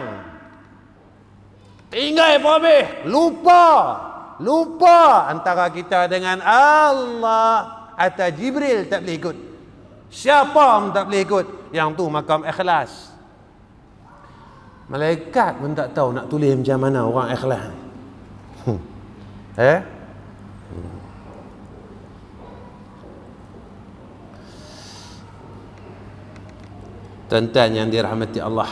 Tinggal apa habis? Lupa. Lupa antara kita dengan Allah. Atau Jibril tak boleh ikut. Siapa pun tak boleh ikut. Yang tu makam ikhlas. Malaikat pun tak tahu nak tulis macam mana orang ikhlas. Hmm. Eh? Hmm. Tuan-tuan yang dirahmati Allah.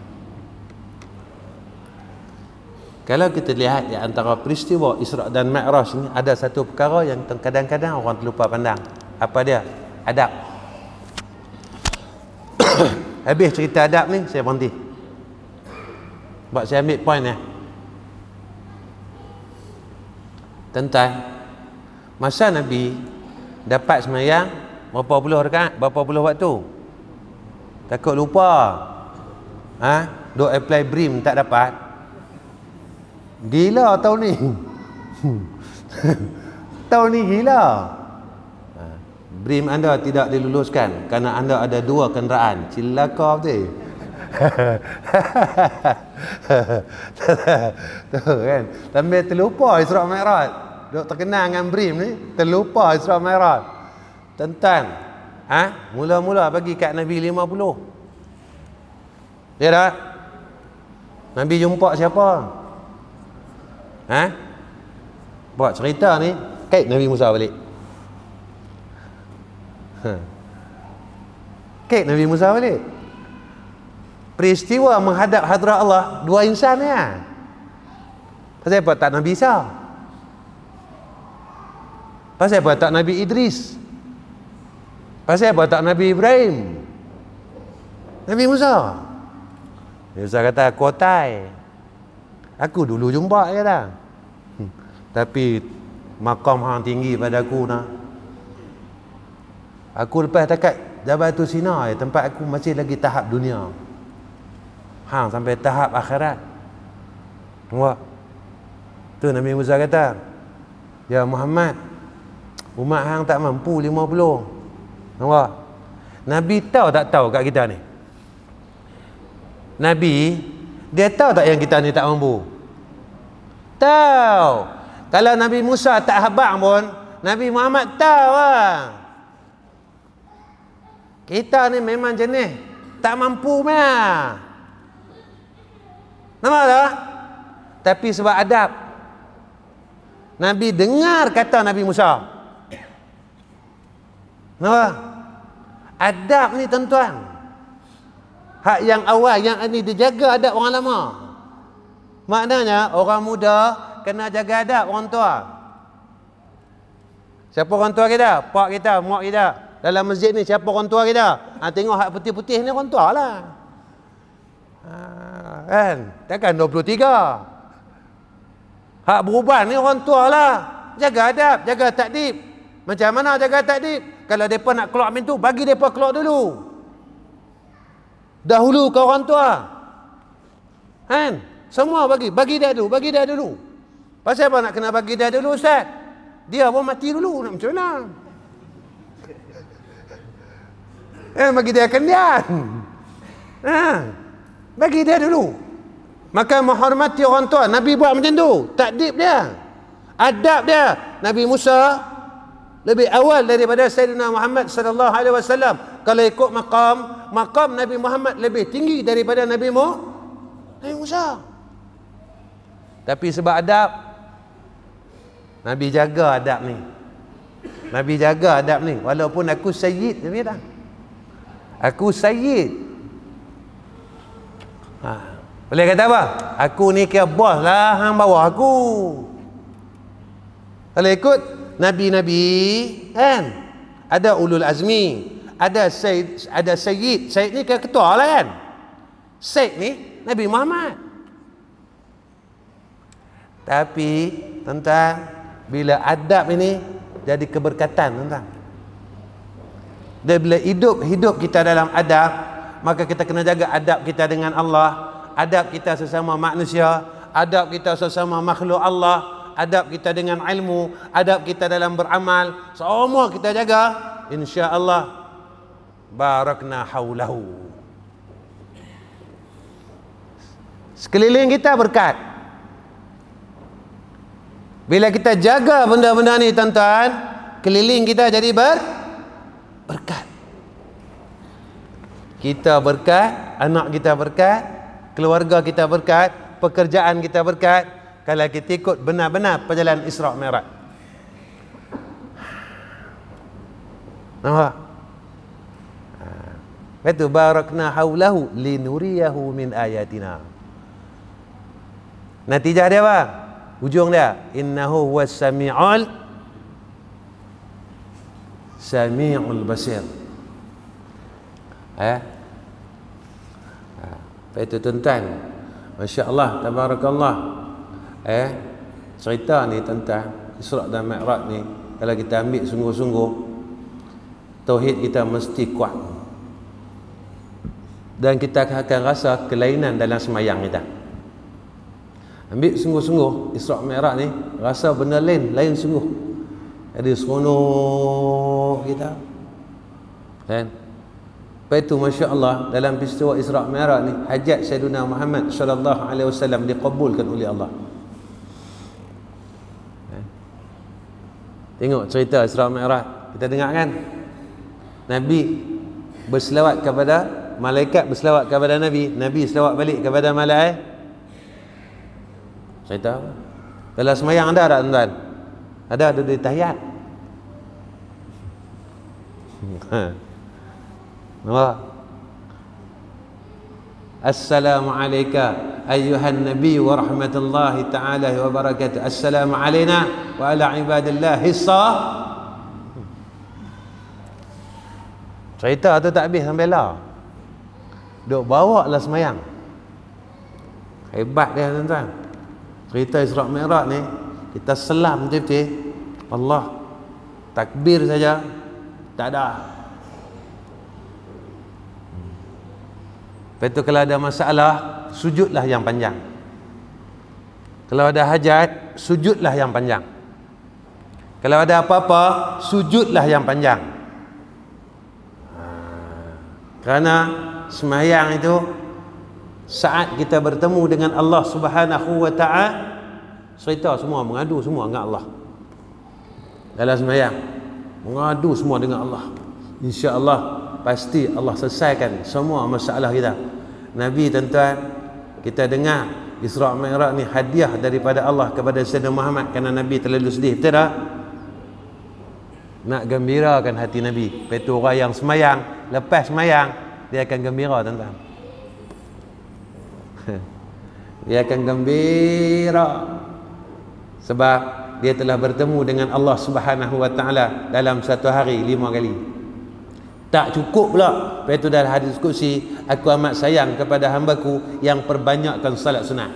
Kalau kita lihat di antara peristiwa Isra' dan Mi'raj ni, ada satu perkara yang kadang-kadang orang terlupa pandang. Apa dia? Adab. Habis cerita adab ni, saya berhenti. Sebab saya ambil point ya. Tuan-tuan, masa Nabi dapat semayang berapa puluh rakaat, berapa puluh waktu? Takut lupa. Ha? Duk apply B R I M tak dapat. Gila tahun ni. Tahun ni gila. B R I M anda tidak diluluskan kerana anda ada dua kenderaan. Cilaka betul. Tu kan. Sampai terlupa Isra' Mi'raj. Duk terkenal dengan B R I M ni, terlupa Isra' Mi'raj. Tuan-tuan, ha? Mula-mula bagi kat Nabi lima puluh. Ya tak? Nabi jumpa siapa? Ha? Buat cerita ni kait Nabi Musa balik. Ha. Kait Nabi Musa balik. Peristiwa menghadap hadrat Allah dua insan ya. Pasal apa tak Nabi Isa? Pasal apa tak Nabi Idris? Pasal apa tak Nabi Ibrahim? Nabi Musa. Nabi Musa kata kotai. Aku dulu jumpa dia dah. Hmm. Tapi makam hang tinggi pada aku nah. Aku lepas takat Jabal Sinai, tempat aku masih lagi tahap dunia. Hang sampai tahap akhirat. Nampak? Tu Nabi Musa kata, ya Muhammad, umat hang tak mampu lima puluh. Nampak? Nabi tahu tak tahu kat kita ni? Nabi, dia tahu tak yang kita ni tak mampu? Tahu. Kalau Nabi Musa tak habaq pun, Nabi Muhammad tahu lah. Kita ni memang jenis tak mampu mah. Nampak tak? Tapi sebab adab, Nabi dengar kata Nabi Musa. Nampak? Adab ni tuan-tuan, hak yang awal, yang ini dijaga adab orang lama. Maknanya orang muda kena jaga adab orang tua. Siapa orang tua kita? Pak kita, mak kita. Dalam masjid ni siapa orang tua kita? Ha, tengok hak putih-putih ni orang tua lah. Ha, kan? Takkan dua puluh tiga. Hak beruban ni orang tua lah. Jaga adab, jaga takdib. Macam mana jaga takdib? Kalau mereka nak keluar pintu, bagi mereka keluar dulu. Dahulu ke orang tua. Kan? Semua bagi. Bagi dia dulu. Bagi dia dulu. Pasal apa nak kena bagi dia dulu, Ustaz? Dia pun mati dulu. Nak macam mana? Eh, bagi dia kendian. Ha. Bagi dia dulu. Maka menghormati orang tua. Nabi buat macam tu. Takdib dia. Adab dia. Nabi Musa lebih awal daripada Sayyidina Muhammad sallallahu alaihi wasallam. Kalau ikut maqam, maqam Nabi Muhammad lebih tinggi daripada Nabi Mu, Nabi Musa. Tapi sebab adab, Nabi jaga adab ni. Nabi jaga adab ni. Walaupun aku sayyid, Nabi kata. Aku sayyid. Ha. Boleh kata apa? Aku ni kira bos lah, hang bawah aku. Kalau ikut Nabi-Nabi, kan? Ada ulul azmi, ada sayyid, ada sayyid. Sayyid ni ketua lah kan? Sayyid ni Nabi Muhammad. Tapi tuan-tuan, bila adab ini jadi keberkatan, tuan-tuan. Dan bila hidup hidup kita dalam adab, maka kita kena jaga adab kita dengan Allah, adab kita sesama manusia, adab kita sesama makhluk Allah, adab kita dengan ilmu, adab kita dalam beramal, semua kita jaga, insya-Allah barakna haulahu. Sekeliling kita berkat. Bila kita jaga benda-benda ni, tuan-tuan, keliling kita jadi ber berkat. Kita berkat, anak kita berkat, keluarga kita berkat, pekerjaan kita berkat. Kalau kita ikut benar-benar perjalanan Isra' Mi'raj. Nampak? Itu barakna haulahu linuriyahu min ayatina. Natijah dia apa? Ujung dia, innahu huwas sami'ul sami'ul basir. Eh? Apa itu tuan-tuan? Masya-Allah, tabarakallah. Eh, cerita ni tuan-tuan, Isra' dan Mi'raj ni, kalau kita ambil sungguh-sungguh, tauhid kita mesti kuat. Dan kita akan rasa kelainan dalam semayang kita. Ambil sungguh-sungguh Isra' Mi'raj ni, rasa benda lain, lain sungguh. Jadi seronok kita. Kan? Lepas itu masya-Allah, dalam peristiwa Isra' Mi'raj ni, hajat Sayyidina Muhammad sallallahu alaihi wasallam dikabulkan oleh Allah. Tengok cerita Isra' Mi'raj, kita dengar kan? Nabi berselawat kepada malaikat, berselawat kepada Nabi, Nabi selawat balik kepada malaikat. Cerita apa? Dalam semayang ada tak tuan-tuan? Ada, ada di tahiyat. Nampak? Assalamu alayka ayyuhan nabi wa rahmatullahi ta'ala wa barakatuh. Assalamu alayna wa ala ibadillahi sah. Cerita tu tak habis sampai lah. Duk bawa lah semayang. Hebat dia tuan-tuan. Cerita Isra' Mi'raj ni, kita selam betul-betul. Allah, takbir saja tak ada. Lepas tu kalau ada masalah, sujudlah yang panjang. Kalau ada hajat, sujudlah yang panjang. Kalau ada apa-apa, sujudlah yang panjang. Ha. Kerana semayang itu saat kita bertemu dengan Allah Subhanahu wa ta'ala, cerita semua mengadu semua dengan Allah. Dalam semayang mengadu semua dengan Allah. Insya-Allah pasti Allah selesaikan semua masalah kita. Nabi tuan-tuan, kita dengar Isra' Mi'raj ni hadiah daripada Allah kepada Sayyidina Muhammad kerana Nabi terlalu sedih, betul tak? Nak gembirakan hati Nabi. Lepas tu orang yang semayang, lepas semayang dia akan gembira tuan-tuan. Dia akan gembira. Sebab dia telah bertemu dengan Allah Subhanahu wa taala dalam satu hari lima kali. Tak cukup pula. Lepas itu dalam hadis qudsi, aku amat sayang kepada hamba-Ku yang perbanyakkan salat sunat.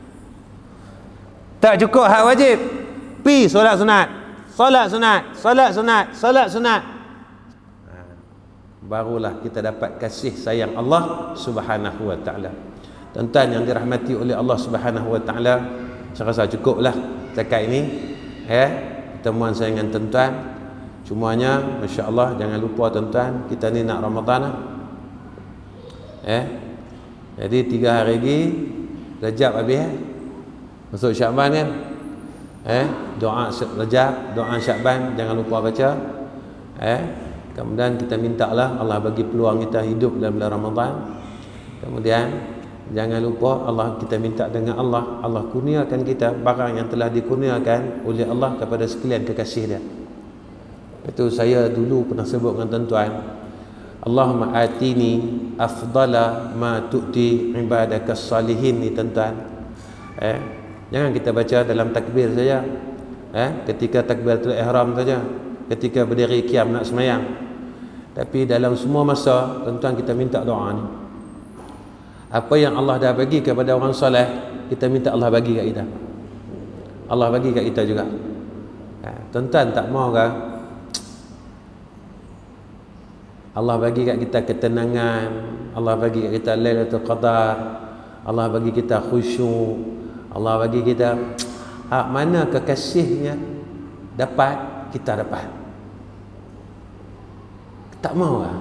Tak cukup hak wajib. Pi solat sunat. Solat sunat, solat sunat, solat sunat. Ha, barulah kita dapat kasih sayang Allah Subhanahu wa taala. Tuan-tuan yang dirahmati oleh Allah Subhanahu wa taala, saya rasa cukuplah setakat ini. Ya, pertemuan saya dengan tuan-tuan. Cumanya masya-Allah, jangan lupa tuan-tuan, kita ni nak Ramadan lah. Eh. Jadi tiga hari lagi Rajab habis eh. Masuk Syaban kan? Eh, doa Rajab, doa Syaban jangan lupa baca. Eh, kemudian kita mintalah Allah bagi peluang kita hidup dalam bulan Ramadan. Kemudian jangan lupa Allah, kita minta dengan Allah, Allah kurniakan kita barang yang telah dikurniakan oleh Allah kepada sekalian kekasih dia. Itu saya dulu pernah sebut dengan tuan-tuan, Allahumma atini afdala ma tu'ti ibadakas salihin ni tuan-tuan. Eh, jangan kita baca dalam takbir saja. Eh, ketika takbiratul ihram saja, ketika berdiri qiyam nak semayang. Tapi dalam semua masa tuan-tuan kita minta doa ni. Apa yang Allah dah bagi kepada orang soleh, kita minta Allah bagi kat kita. Allah bagi kat kita juga. Eh, tuan-tuan tak mau ke Allah bagi kat kita ketenangan, Allah bagi kat kita Lailatul Qadar, Allah bagi kita khusyuk, Allah bagi kita hak mana kekasihnya dapat, kita dapat. Tak mau lah.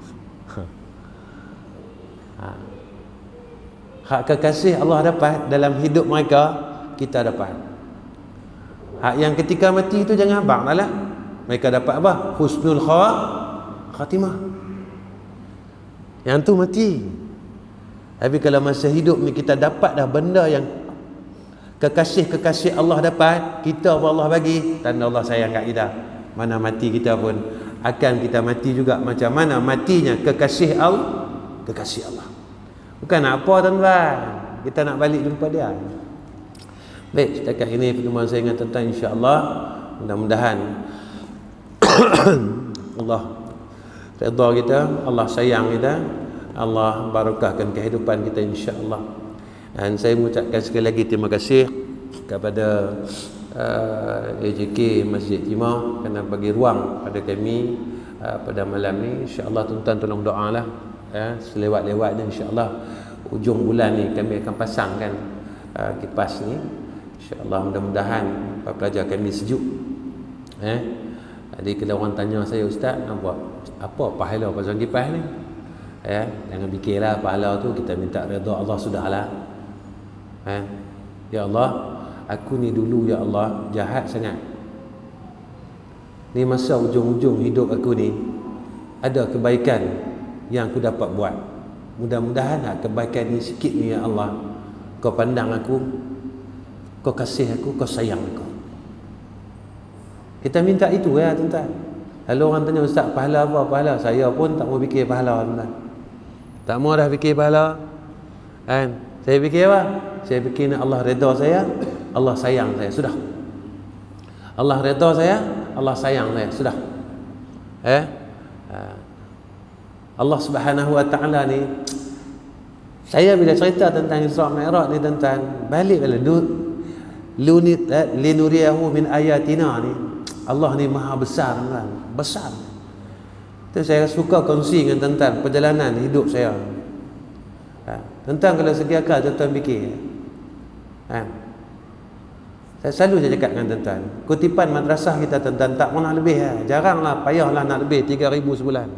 Ha. Hak kekasih Allah dapat dalam hidup mereka, kita dapat. Hak yang ketika mati itu jangan abang lah. Mereka dapat apa? Husnul khatimah. Yang tu mati. Tapi kalau masa hidup ni kita dapat dah benda yang kekasih-kekasih Allah dapat, kita pun Allah bagi, tanda Allah sayang kat kita. Mana mati kita pun akan kita mati juga macam mana matinya kekasih Allah, kekasih Allah. Bukan nak apa tuan-tuan, kita nak balik jumpa dia. Baik, setakat ini pertemuan saya dengan tuan-tuan, insya-Allah mudah-mudahan Allah redha kita, Allah sayang kita, Allah barakahkan kehidupan kita insya-Allah. Dan saya mengucapkan sekali lagi terima kasih kepada uh, A J K Masjid Timur kerana bagi ruang pada kami uh, pada malam ni. Insya-Allah tuan-tuan tolong doalah ya, selewat-lewatnya insya-Allah ujung bulan ni kami akan pasangkan uh, kipas ni. Insya-Allah mudah-mudahan para pelajar kami sejuk. Eh, jadi kalau orang tanya saya, ustaz nak buat apa pahala pasang kipas ni? Eh, jangan fikirlah pahala tu, kita minta redha Allah sudahlah. Eh, ya Allah, aku ni dulu ya Allah jahat sangat. Ni masa ujung-ujung hidup aku ni ada kebaikan yang aku dapat buat. Mudah-mudahan kebaikan ni sikit ni ya Allah, kau pandang aku, kau kasih aku, kau sayang aku. Kita minta itu ya tuan-tuan. Kalau orang tanya, ustaz pahala apa? Pahala, saya pun tak mau fikir pahala tuan-tuan. Tak mau dah fikir pahala. Kan? Saya fikir apa? Saya fikir Allah redha saya, Allah sayang saya, sudah. Allah redha saya, Allah sayang saya, sudah. Eh? Allah Subhanahu wa taala ni, saya bila cerita tentang Isra Mi'raj ni tuan-tuan, balik balik linuriyahu min ayatina ni. Allah ni maha besar tuan, besar. Itu saya suka kongsi dengan tuan-tuan perjalanan hidup saya. Ha, tuan-tuan kalau segi akal tuan-tuan fikir. Ha. Saya selalu saya cakap dengan tuan-tuan, kutipan madrasah kita tuan-tuan tak pernah lebih ha. Jaranglah, payahlah nak lebih tiga ribu sebulan.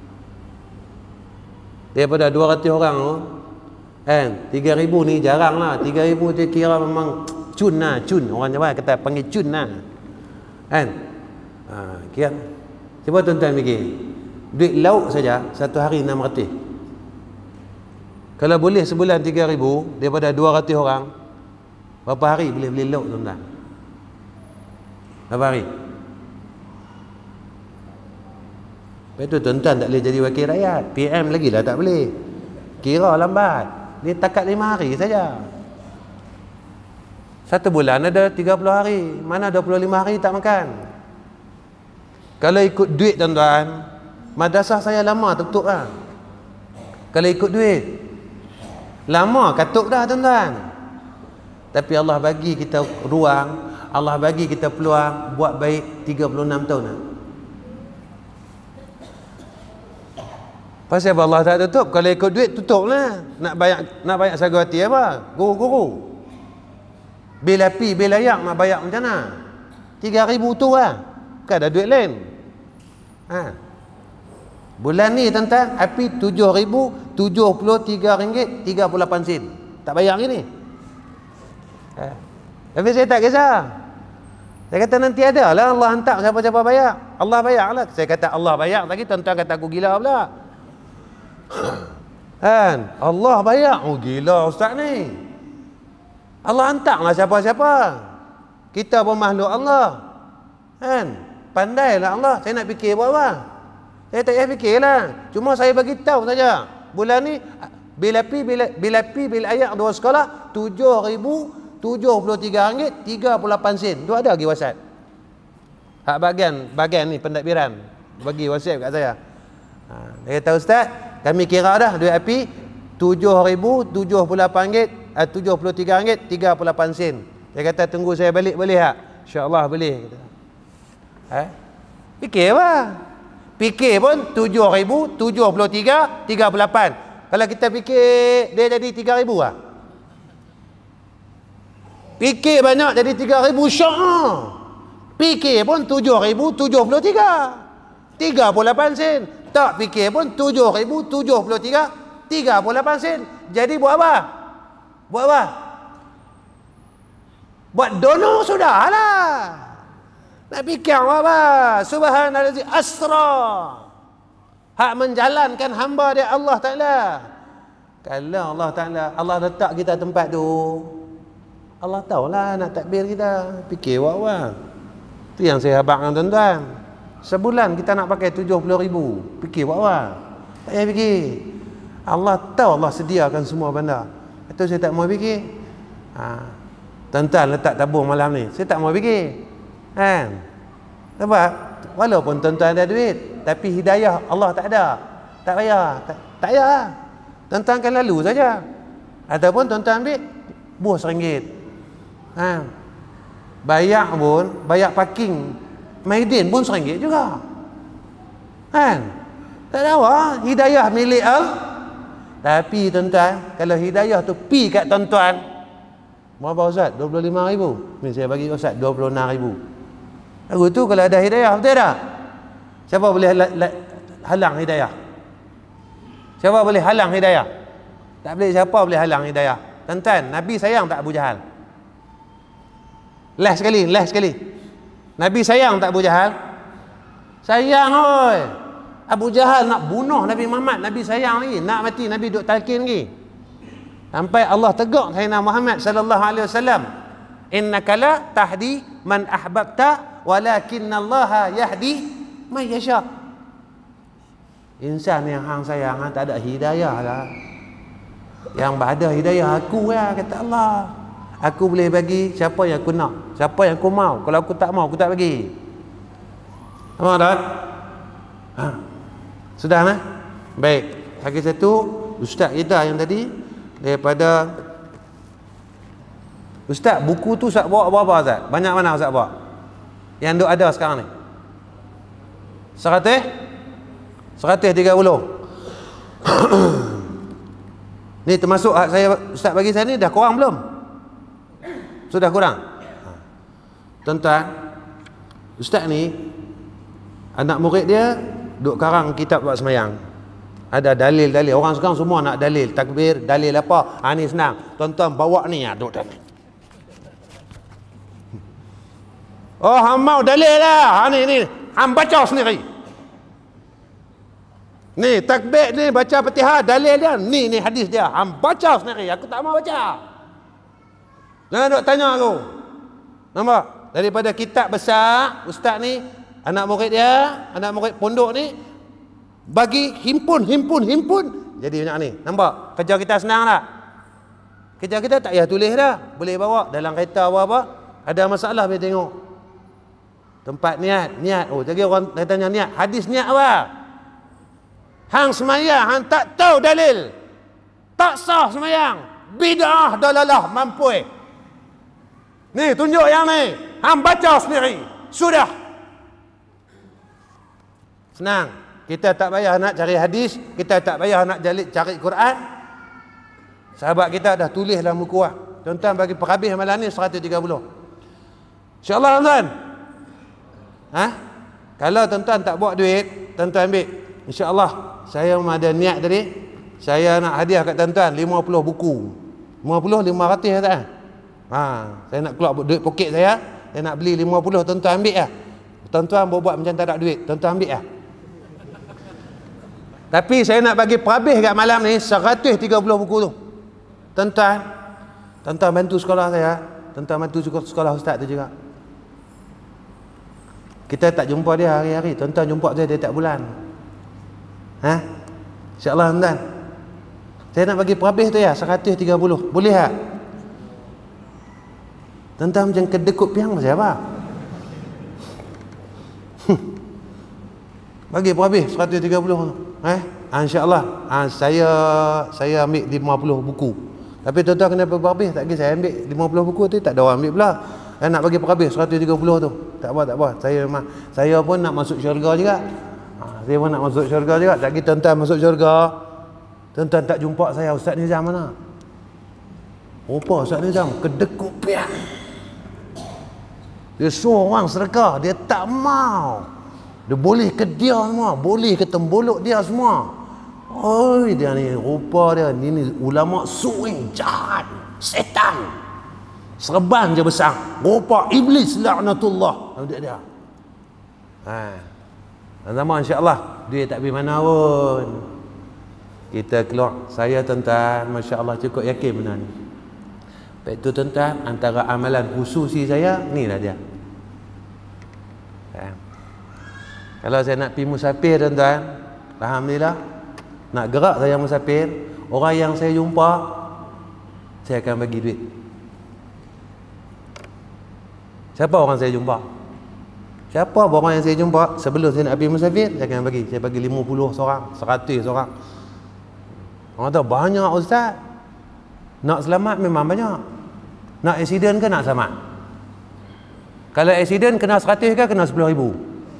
Daripada dua ratus orang tu, kan, tiga ribu ni jaranglah. tiga ribu tu kira memang cun lah, cun. Orang Jawa kata panggil cun lah. Kan? Ha, kira. Cuba tuan-tuan fikir. Duit lauk saja satu hari enam ratus. Kalau boleh sebulan tiga ribu daripada dua ratus orang, berapa hari boleh beli lauk tuan-tuan? Berapa hari? Lepas tu tuan-tuan tak boleh jadi wakil rakyat. P M lagi lah tak boleh. Kira lambat. Dia takat lima hari saja. Satu bulan ada tiga puluh hari. Mana dua puluh lima hari tak makan? Kalau ikut duit tuan-tuan, madrasah saya lama tutup lah. Kalau ikut duit, lama katuk dah tuan-tuan. Tapi Allah bagi kita ruang, Allah bagi kita peluang buat baik tiga puluh enam tahun lah. Pasal Allah tak tutup. Kalau ikut duit tutup lah. Nak bayar, nak bayar sagu hati apa? Guru-guru bil api, bil ayak nak bayar macam mana? Tiga ribu tu lah. Bukan ada duit lain. Ha. Bulan ni tuan-tuan, api tujuh ribu tujuh puluh tiga ringgit tiga puluh lapan sen. Tak bayar ni. Ha. Tapi saya tak kisah. Saya kata nanti ada lah Allah hantar siapa-siapa bayar. Allah bayar lah. Saya kata Allah bayar. Lagi tuan-tuan kata aku gila pula. Kan? Allah bayar. Oh gila ustaz ni. Allah hantar lah siapa-siapa. Kita pun makhluk Allah. Kan? Pandailah Allah. Saya nak fikir buat apa? Saya tak payah fikirlah. Cuma saya bagi tahu saja. Bulan ni bila pi bila bila pi bila ayak dua sekolah tujuh ribu tujuh puluh tiga ringgit tiga puluh lapan sen. Tu ada lagi WhatsApp. Hak bagian bagian ni pentadbiran bagi WhatsApp kat saya. Ha, dia kata ustaz, kami kira dah duit api tujuh ribu tujuh puluh lapan ringgit eh, tujuh puluh tiga ringgit tiga puluh lapan sen. Dia kata tunggu saya balik boleh tak? Insya-Allah boleh. Ha? Fikir apa? Fikir pun tujuh ribu tujuh puluh tiga tiga puluh lapan. Kalau kita fikir dia jadi tiga ribu lah. Fikir banyak jadi tiga ribu syah. Fikir pun tujuh ribu tujuh puluh tiga tiga puluh lapan sen. Tak fikir pun tujuh ribu tujuh puluh tiga tiga puluh lapan sen. Jadi buat apa? Buat apa? Buat dono sudahlah. Nak fikir apa? Subhanallazi asra. Hak menjalankan hamba dia Allah Ta'ala. Kalau Allah Ta'ala, Allah letak kita tempat tu, Allah tahulah nak takbir kita. Fikir apa? Itu yang saya habaq dengan tuan-tuan. Sebulan kita nak pakai tujuh puluh ribu. Fikir apa? Tak payah fikir. Allah tahu Allah sediakan semua benda. Itu saya tak mau fikir. Ha. Tuan-tuan letak tabung malam ni, saya tak mau fikir. Kan? Sebab walaupun tuan-tuan ada duit, tapi hidayah Allah tak ada. Tak payah. Tak, tak payah. Tuan-tuan kan lalu saja. Ataupun tuan-tuan ambil buah seringgit. Ha. Bayar pun, bayar parking Maidin pun seringgit juga. Kan? Tak tahu ah, hidayah milik Allah. Tapi tuan-tuan, kalau hidayah tu pi kat tuan-tuan, berapa Ustaz? dua puluh lima ribu. Ni saya bagi Ustaz dua puluh enam ribu. Lagu tu kalau ada hidayah, betul tak? Siapa boleh halang hidayah? Siapa boleh halang hidayah? Tak boleh. Siapa boleh halang hidayah? Tuan-tuan, Nabi sayang tak Abu Jahal? Last sekali, last sekali. Nabi sayang tak Abu Jahal? Sayang oi. Abu Jahal nak bunuh Nabi Muhammad, Nabi sayang lagi, nak mati Nabi duk talqin lagi. Sampai Allah tegur Sayyidina Muhammad sallallahu alaihi wasallam, innaka la tahdi man ahbabta walakinallaha yahdi man yasha. Insan yang hang sayang tak ada hidayah lah. Yang ada hidayah aku ya, kata Allah. Aku boleh bagi siapa yang aku nak, siapa yang aku mau. Kalau aku tak mau, aku tak bagi. Faham tak? Ha. Sudah nah? Baik. Lagi satu, ustaz kita yang tadi daripada ustaz, buku tu ustaz bawa berapa ustaz? Banyak mana ustaz bawa? Yang duk ada sekarang ni? Seratus? Seratus tiga puluh. Ni termasuk hak saya ustaz bagi saya ni dah kurang belum? Sudah kurang? Tuan-tuan, ustaz ni anak murid dia duk karang kitab buat semayang. Ada dalil-dalil. Orang sekarang semua nak dalil, takbir, dalil apa? Ha ni senang. Tuan-tuan bawa ni ah duk dalil. Oh, hang mau dalil lah. Ha ni ni, hang baca sendiri. Ni takbir ni baca Fatihah, dalil dia. Ni ni hadis dia. Hang baca sendiri. Aku tak mau baca. Jangan duk tanya aku. Nampak? Daripada kitab besar, ustaz ni, anak murid dia, anak murid pondok ni, bagi himpun, himpun, himpun. Jadi macam ni. Nampak? Kerja kita senang tak? Kerja kita tak payah tulis dah. Boleh bawa dalam kereta apa-apa. Ada masalah boleh tengok. Tempat niat, niat. Oh, jadi orang tanya niat. Hadis niat apa? Hang semayang, hang tak tahu dalil. Tak sah semayang. Bid'ah dalalah mampu. Ni, tunjuk yang ni. Hang baca sendiri. Sudah. Senang. Kita tak payah nak cari hadis. Kita tak payah nak jalik cari Quran. Sahabat kita dah tulis dalam buku lah. Tuan-tuan bagi perhabis malam ni seratus tiga puluh. InsyaAllah tuan-tuan. Ha? Kalau tuan-tuan tak buat duit, tuan-tuan ambil. InsyaAllah. Saya ada niat tadi. Saya nak hadiah kat tuan-tuan lima puluh buku. lima puluh, lima ratus tak? Ha, saya nak keluar duit poket saya. Saya nak beli lima puluh, tuan-tuan ambil lah. Tuan-tuan buat macam tak ada duit. Tuan-tuan ambil lah. Tapi saya nak bagi perhabis kat malam ni seratus tiga puluh buku tu. Tuan-tuan, tuan-tuan bantu sekolah saya, tuan-tuan bantu sekolah ustaz tu juga. Kita tak jumpa dia hari-hari, tuan-tuan jumpa saya tiap-tiap bulan. Ha? InsyaAllah tuan-tuan. Saya nak bagi perhabis tu ya, seratus tiga puluh. Boleh tak? Tuan-tuan macam kedekut piang macam apa? Bagi perhabis seratus tiga puluh tu. Eh? InsyaAllah. Ha, saya saya ambil lima puluh buku. Tapi tuan-tuan kena perhabis, tak lagi saya ambil lima puluh buku tu, tak ada orang ambil pula. Saya nak bagi perhabis seratus tiga puluh tu. Tak apa, tak apa. Saya memang, saya pun nak masuk syurga juga. Ha, saya pun nak masuk syurga juga. Tak lagi tuan-tuan masuk syurga. Tuan-tuan tak jumpa saya, Ustaz Nizam mana? Rupa Ustaz Nizam kedekut piang. Dia suruh orang sedekah, dia tak mau. Dia boleh ke dia semua, boleh ke tembolok dia semua. Oi, dia ni rupa dia ni, ni ulama suing jahat, setan. Serban je besar. Rupa iblis laknatullah. Dia dia. Ha. Sama insya-Allah duit tak pergi mana pun. Kita keluar. Saya tuan-tuan, masya-Allah cukup yakin benda ni. Baik tu tuan-tuan, antara amalan khususi saya ni lah dia. Ha. Kalau saya nak pergi musafir tuan-tuan, alhamdulillah, nak gerak saya musafir, orang yang saya jumpa, saya akan bagi duit. Siapa orang saya jumpa? Siapa orang yang saya jumpa sebelum saya nak pergi musafir, saya akan bagi. Saya bagi lima puluh seorang, seratus seorang. Orang tahu banyak ustaz. Nak selamat memang banyak. Nak accident ke nak selamat? Kalau accident kena seratus ke kena sepuluh ribu?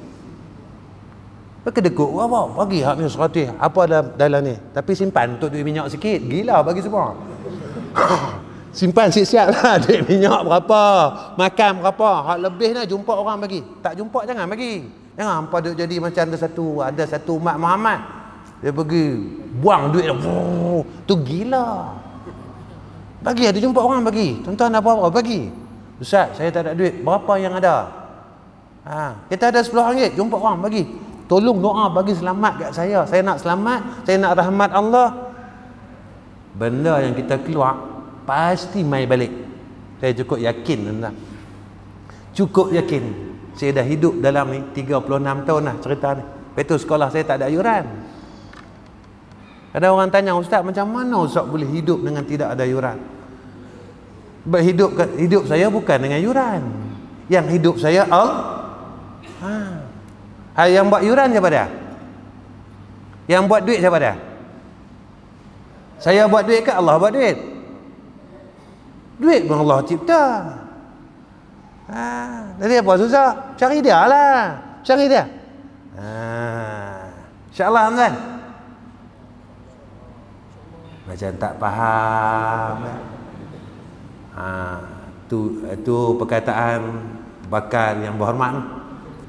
Kedekut apa? Bagi hak ni seratus. Apa dalam, dalam ni? Tapi simpan untuk duit minyak sikit. Gila bagi semua. Simpan siap-siap lah. Duit minyak berapa? Makan berapa? Hak lebih nak jumpa orang bagi. Tak jumpa jangan bagi. Jangan hampa duk jadi macam ada satu ada satu umat Muhammad. Dia pergi buang duit. Tu gila. Bagi ada jumpa orang bagi. Tuan-tuan apa-apa bagi. Ustaz, saya tak ada duit. Berapa yang ada? Ha, kita ada sepuluh ringgit. Jumpa orang bagi. Tolong doa bagi selamat kat saya. Saya nak selamat, saya nak rahmat Allah. Benda yang kita keluar pasti mai balik. Saya cukup yakin tuan-tuan. Cukup yakin. Saya dah hidup dalam ni tiga puluh enam tahun lah cerita ni. Lepas tu sekolah saya tak ada yuran. Ada orang tanya, Ustaz macam mana Ustaz boleh hidup dengan tidak ada yuran? Hidup hidup saya bukan dengan yuran. Yang hidup saya Allah. Ha. Ha, yang buat yuran siapa dia? Yang buat duit siapa dia? Saya buat duit ke Allah buat duit? Duit pun Allah cipta. Ha, jadi apa susah? Cari dia lah. Cari dia. Ha, InsyaAllah tuan. Macam tak faham. Ha, tu tu perkataan bakal yang berhormat.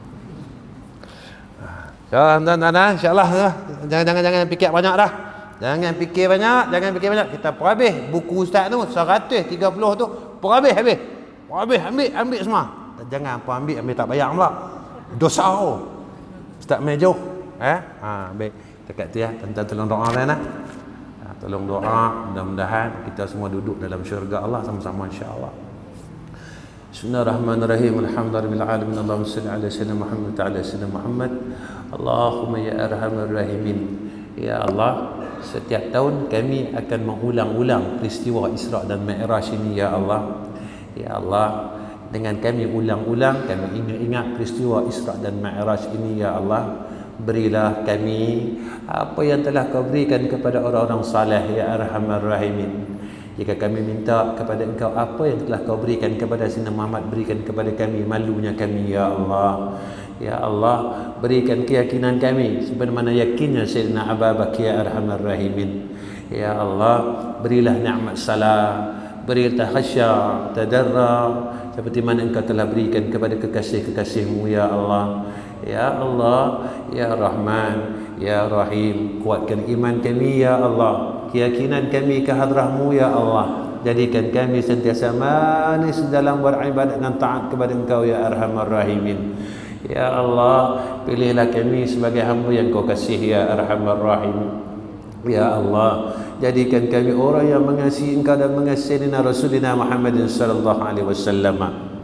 So, tuan-tuan, insyaAllah jangan-jangan jangan fikir banyak dah. Jangan fikir banyak, jangan fikir banyak. Kita perhabis buku ustaz tu seratus tiga puluh tu, perhabis habis. Perhabis ambil ambil semua. Jangan apa ambil ambil tak bayar pula. Dosa oh. Ustaz mai jauh. Eh? Ha, baik. Dekat tu ya, tuan-tuan tolong doa lain lah. Ha, tolong doa, mudah-mudahan kita semua duduk dalam syurga Allah sama-sama insya-Allah. Bismillahirrahmanirrahim. Alhamdulillahirabbil alamin. Allahumma shalli ala sayyidina Muhammad wa ala sayyidina Muhammad. Allahumma ya arhamar rahimin. Ya Allah, setiap tahun kami akan mengulang-ulang peristiwa Isra' dan Mi'raj ini ya Allah. Ya Allah, dengan kami ulang-ulang, kami ingat-ingat peristiwa Isra' dan Mi'raj ini ya Allah, berilah kami apa yang telah kau berikan kepada orang-orang saleh ya Arhamar Rahimin. Jika kami minta kepada engkau apa yang telah kau berikan kepada Sayyidina Muhammad, berikan kepada kami malunya kami ya Allah. Ya Allah, berikan keyakinan kami sebagaimana yakinnya Sayyidina Abu Bakar ya Arhamar Rahimin. Ya Allah, berilah nikmat salam, berilah khasya, tadarra seperti mana engkau telah berikan kepada kekasih-kekasihmu ya Allah. Ya Allah, ya Rahman, ya Rahim, kuatkan iman kami ya Allah, keyakinan kami ke hadrahmu ya Allah. Jadikan kami sentiasa manis dalam beribadat dan taat kepada engkau ya Arhamar Rahimin. Ya Allah, pilihlah kami sebagai hamba yang kau kasih ya Arhamar Rahim. Ya Allah, jadikan kami orang yang mengasihi engkau dan mengasihi Rasulina Muhammad sallallahu alaihi wasallam.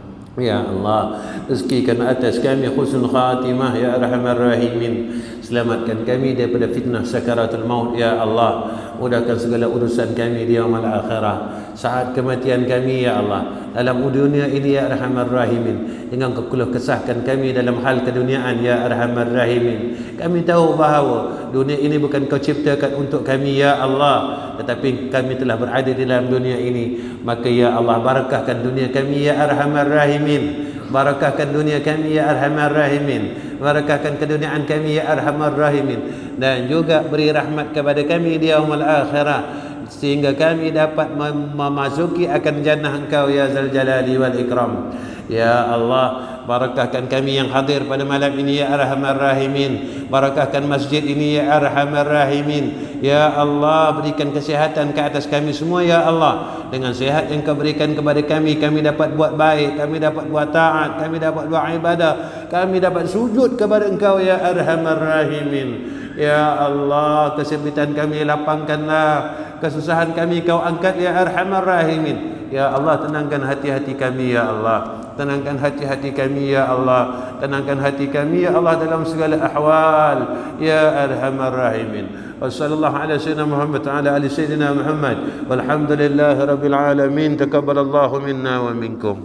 Ya Allah, rezekikan atas kami husnul khatimah ya Arhamar Rahimin. Selamatkan kami daripada fitnah sakaratul maut ya Allah. Mudahkan segala urusan kami di yaumul akhirah, saat kematian kami ya Allah. Dalam dunia ini ya Arhamar Rahimin, jangan kau keluh kesahkan kami dalam hal keduniaan ya Arhamar Rahimin. Kami tahu bahawa dunia ini bukan kau ciptakan untuk kami ya Allah, tetapi kami telah berada di dalam dunia ini. Maka ya Allah, barakahkan dunia kami ya Arhamar Rahimin. Barakahkan dunia kami ya Arhamar Rahimin. Barakahkan keduniaan kami ya Arhamar Rahimin. Dan juga beri rahmat kepada kami di yaumul akhirah, sehingga kami dapat memasuki akan jannah engkau ya Zal Jalali wal Ikram. Ya Allah, barakahkan kami yang hadir pada malam ini ya Arhamar Rahimin. Barakahkan masjid ini ya Arhamar Rahimin. Ya Allah, berikan kesihatan ke atas kami semua ya Allah. Dengan sihat yang kau berikan kepada kami, kami dapat buat baik, kami dapat buat taat, kami dapat buat ibadah, kami dapat sujud kepada engkau ya Arhamar Rahimin. Ya Allah, kesempitan kami lapangkanlah, kesusahan kami kau angkat ya Arhamar Rahimin. Ya Allah, tenangkan hati-hati kami ya Allah. Tenangkan hati-hati kami ya Allah. Tenangkan hati kami ya Allah dalam segala ahwal ya Arhamar Rahimin. Wassallallahu ala sayyidina Muhammad wa ala ali sayyidina Muhammad. Walhamdulillahi rabbil alamin. Taqabbalallahu minna wa minkum.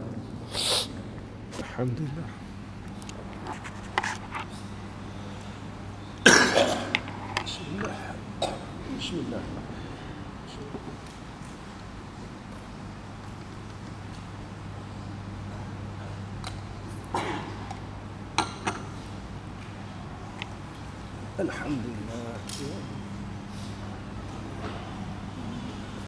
Alhamdulillah. Bismillah. Bismillah. Alhamdulillah.